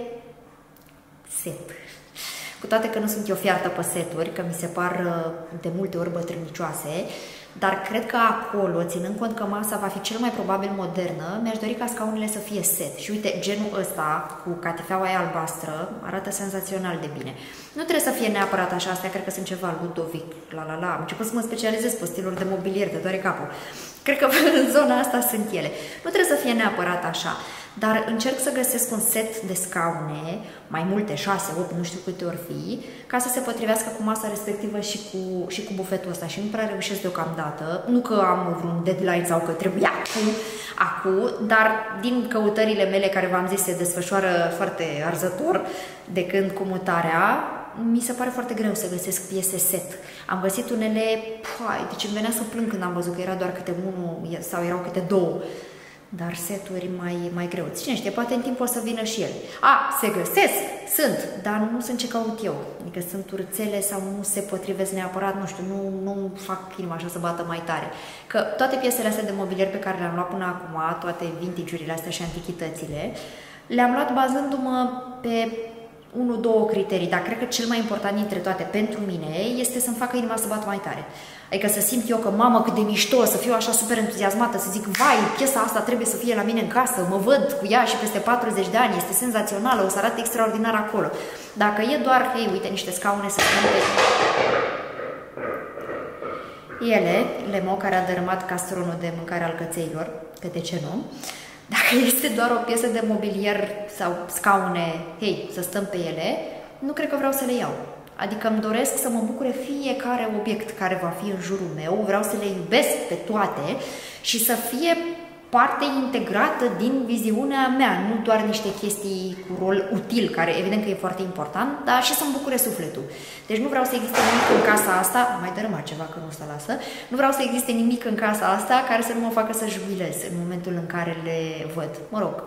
set. Cu toate că nu sunt eu fiartă pe seturi, că mi se par de multe ori bătrânicioase, dar cred că acolo, ținând cont că masa va fi cel mai probabil modernă, mi-aș dori ca scaunele să fie set. Și uite, genul ăsta, cu catifeaua aia albastră, arată senzațional de bine. Nu trebuie să fie neapărat așa, astea cred că sunt ceva Ludovic, la la la, am început să mă specializez pe stiluri de mobilier, de doare capul. Cred că în zona asta sunt ele. Nu trebuie să fie neapărat așa, dar încerc să găsesc un set de scaune, mai multe, șase, opt, nu știu câte ori fi, ca să se potrivească cu masa respectivă și cu, și cu bufetul ăsta. Și nu prea reușesc deocamdată, nu că am vreun deadline sau că trebuie acum, acum, dar din căutările mele, care v-am zis se desfășoară foarte arzător de când cu mutarea, mi se pare foarte greu să găsesc piese set. Am găsit unele, păi, deci îmi venea să plâng când am văzut că era doar câte unul sau erau câte două. Dar seturi mai, mai greu. Cine știe, poate în timp o să vină și el. A, se găsesc, sunt, dar nu sunt ce caut eu. Adică sunt urțele sau nu se potrivesc neapărat, nu știu, nu, nu fac inima așa să bată mai tare. Că toate piesele astea de mobilier pe care le-am luat până acum, toate vintage-urile astea și antichitățile, le-am luat bazându-mă pe unu, două criterii, dar cred că cel mai important dintre toate pentru mine este să-mi facă inima să bată mai tare. Adică să simt eu că, mamă, cât de mișto, să fiu așa super entuziasmată, să zic, vai, piesa asta trebuie să fie la mine în casă, mă văd cu ea și peste patruzeci de ani, este senzațională, o să arate extraordinar acolo. Dacă e doar, hei, uite, niște scaune să stăm pe ele, Lemo, care a dărâmat castronul de mâncare al cățeilor, că de ce nu? Dacă este doar o piesă de mobilier sau scaune, hei, să stăm pe ele, nu cred că vreau să le iau. Adică îmi doresc să mă bucure fiecare obiect care va fi în jurul meu, vreau să le iubesc pe toate și să fie parte integrată din viziunea mea, nu doar niște chestii cu rol util, care evident că e foarte important, dar și să-mi bucure sufletul. Deci nu vreau să existe nimic în casa asta, mai dărâma ceva că nu o să lasă, nu vreau să existe nimic în casa asta care să nu mă facă să jubilez în momentul în care le văd. Mă rog,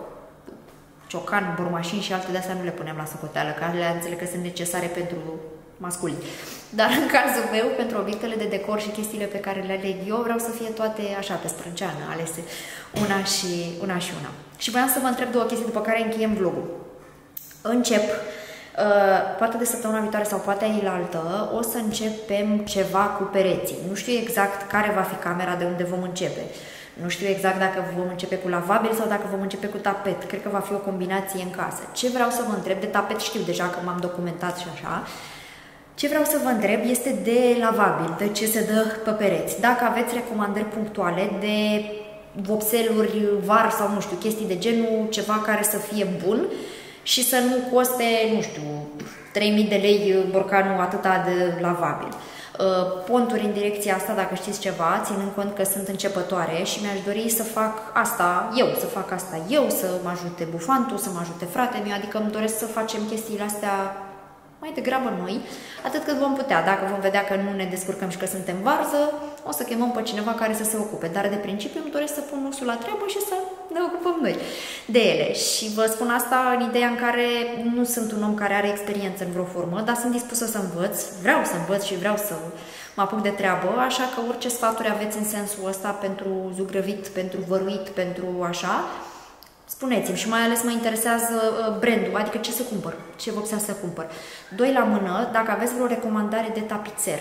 ciocan, bormașini și alte de-astea nu le punem la socoteală, că le înțeleg că sunt necesare pentru masculini. Dar în cazul meu, pentru obiectele de decor și chestiile pe care le aleg eu, vreau să fie toate așa, pe sprânceană, alese una și una. Și una. Și voiam să vă întreb două chestii după care încheiem vlogul. Încep, uh, poate de săptămâna viitoare sau poate ailaltă, o să începem ceva cu pereții. Nu știu exact care va fi camera de unde vom începe. Nu știu exact dacă vom începe cu lavabil sau dacă vom începe cu tapet. Cred că va fi o combinație în casă. Ce vreau să vă întreb, de tapet știu deja că m-am documentat și așa. Ce vreau să vă întreb este de lavabil, de ce se dă pe pereți. Dacă aveți recomandări punctuale de vopseluri, var sau nu știu, chestii de genul, ceva care să fie bun și să nu coste, nu știu, trei mii de lei borcanul atâta de lavabil. Ponturi în direcția asta, dacă știți ceva, ținând cont că sunt începătoare și mi-aș dori să fac asta eu, să fac asta eu, să mă ajute bufantul, să mă ajute fratele meu, adică îmi doresc să facem chestiile astea mai degrabă noi, atât cât vom putea. Dacă vom vedea că nu ne descurcăm și că suntem varză, o să chemăm pe cineva care să se ocupe. Dar de principiu îmi doresc să pun ursul la treabă și să ne ocupăm noi de ele. Și vă spun asta în ideea în care nu sunt un om care are experiență în vreo formă, dar sunt dispusă să învăț, vreau să învăț și vreau să mă apuc de treabă, așa că orice sfaturi aveți în sensul ăsta pentru zugrăvit, pentru văruit, pentru așa, spuneți-mi. Și mai ales mă interesează brandul, adică ce să cumpăr, ce vopsea să cumpăr. Doi la mână, dacă aveți vreo recomandare de tapițer,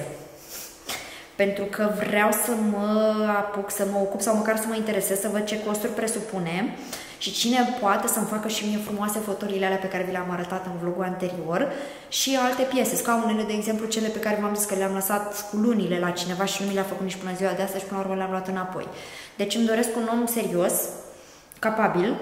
pentru că vreau să mă apuc, să mă ocup sau măcar să mă interesez, să văd ce costuri presupune și cine poate să-mi facă și mie frumoase fotoriile alea pe care vi le-am arătat în vlogul anterior și alte piese, scaunele, de exemplu, cele pe care v-am zis că le-am lăsat cu lunile la cineva și nu mi le-a făcut nici până ziua de astăzi și până la urmă le-am luat înapoi. Deci îmi doresc un om serios, capabil,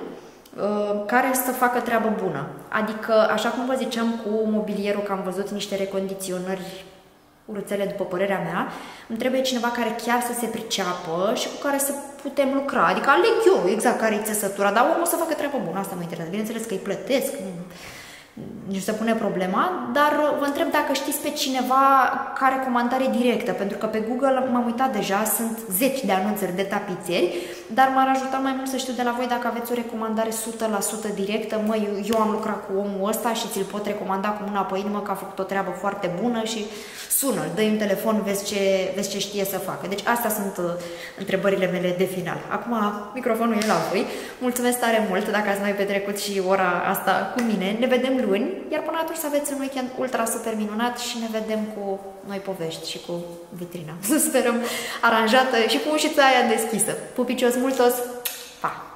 care să facă treabă bună. Adică, așa cum vă ziceam cu mobilierul, că am văzut niște recondiționări urâțele, după părerea mea, îmi trebuie cineva care chiar să se priceapă și cu care să putem lucra. Adică aleg eu exact care e țesătura, dar omul o să facă treabă bună, asta mă interesează. Bineînțeles că îi plătesc, nu se pune problema, dar vă întreb dacă știți pe cineva care recomandare directă, pentru că pe Google m-am uitat deja, sunt zeci de anunțuri de tapițieri, dar m-ar ajuta mai mult să știu de la voi dacă aveți o recomandare o sută la sută directă. Măi, eu, eu am lucrat cu omul ăsta și ți-l pot recomanda cu mâna pe inimă că a făcut o treabă foarte bună și sună-l, dă-i un telefon, vezi ce, vezi ce știe să facă. Deci astea sunt uh, întrebările mele de final. Acum microfonul e la voi. Mulțumesc tare mult dacă ați mai petrecut și ora asta cu mine. Ne vedem luni, iar până atunci să aveți un weekend ultra super minunat și ne vedem cu noi povești și cu vitrina. Să sperăm aranjată și cu ușița aia deschisă. Pupicios multos! Pa!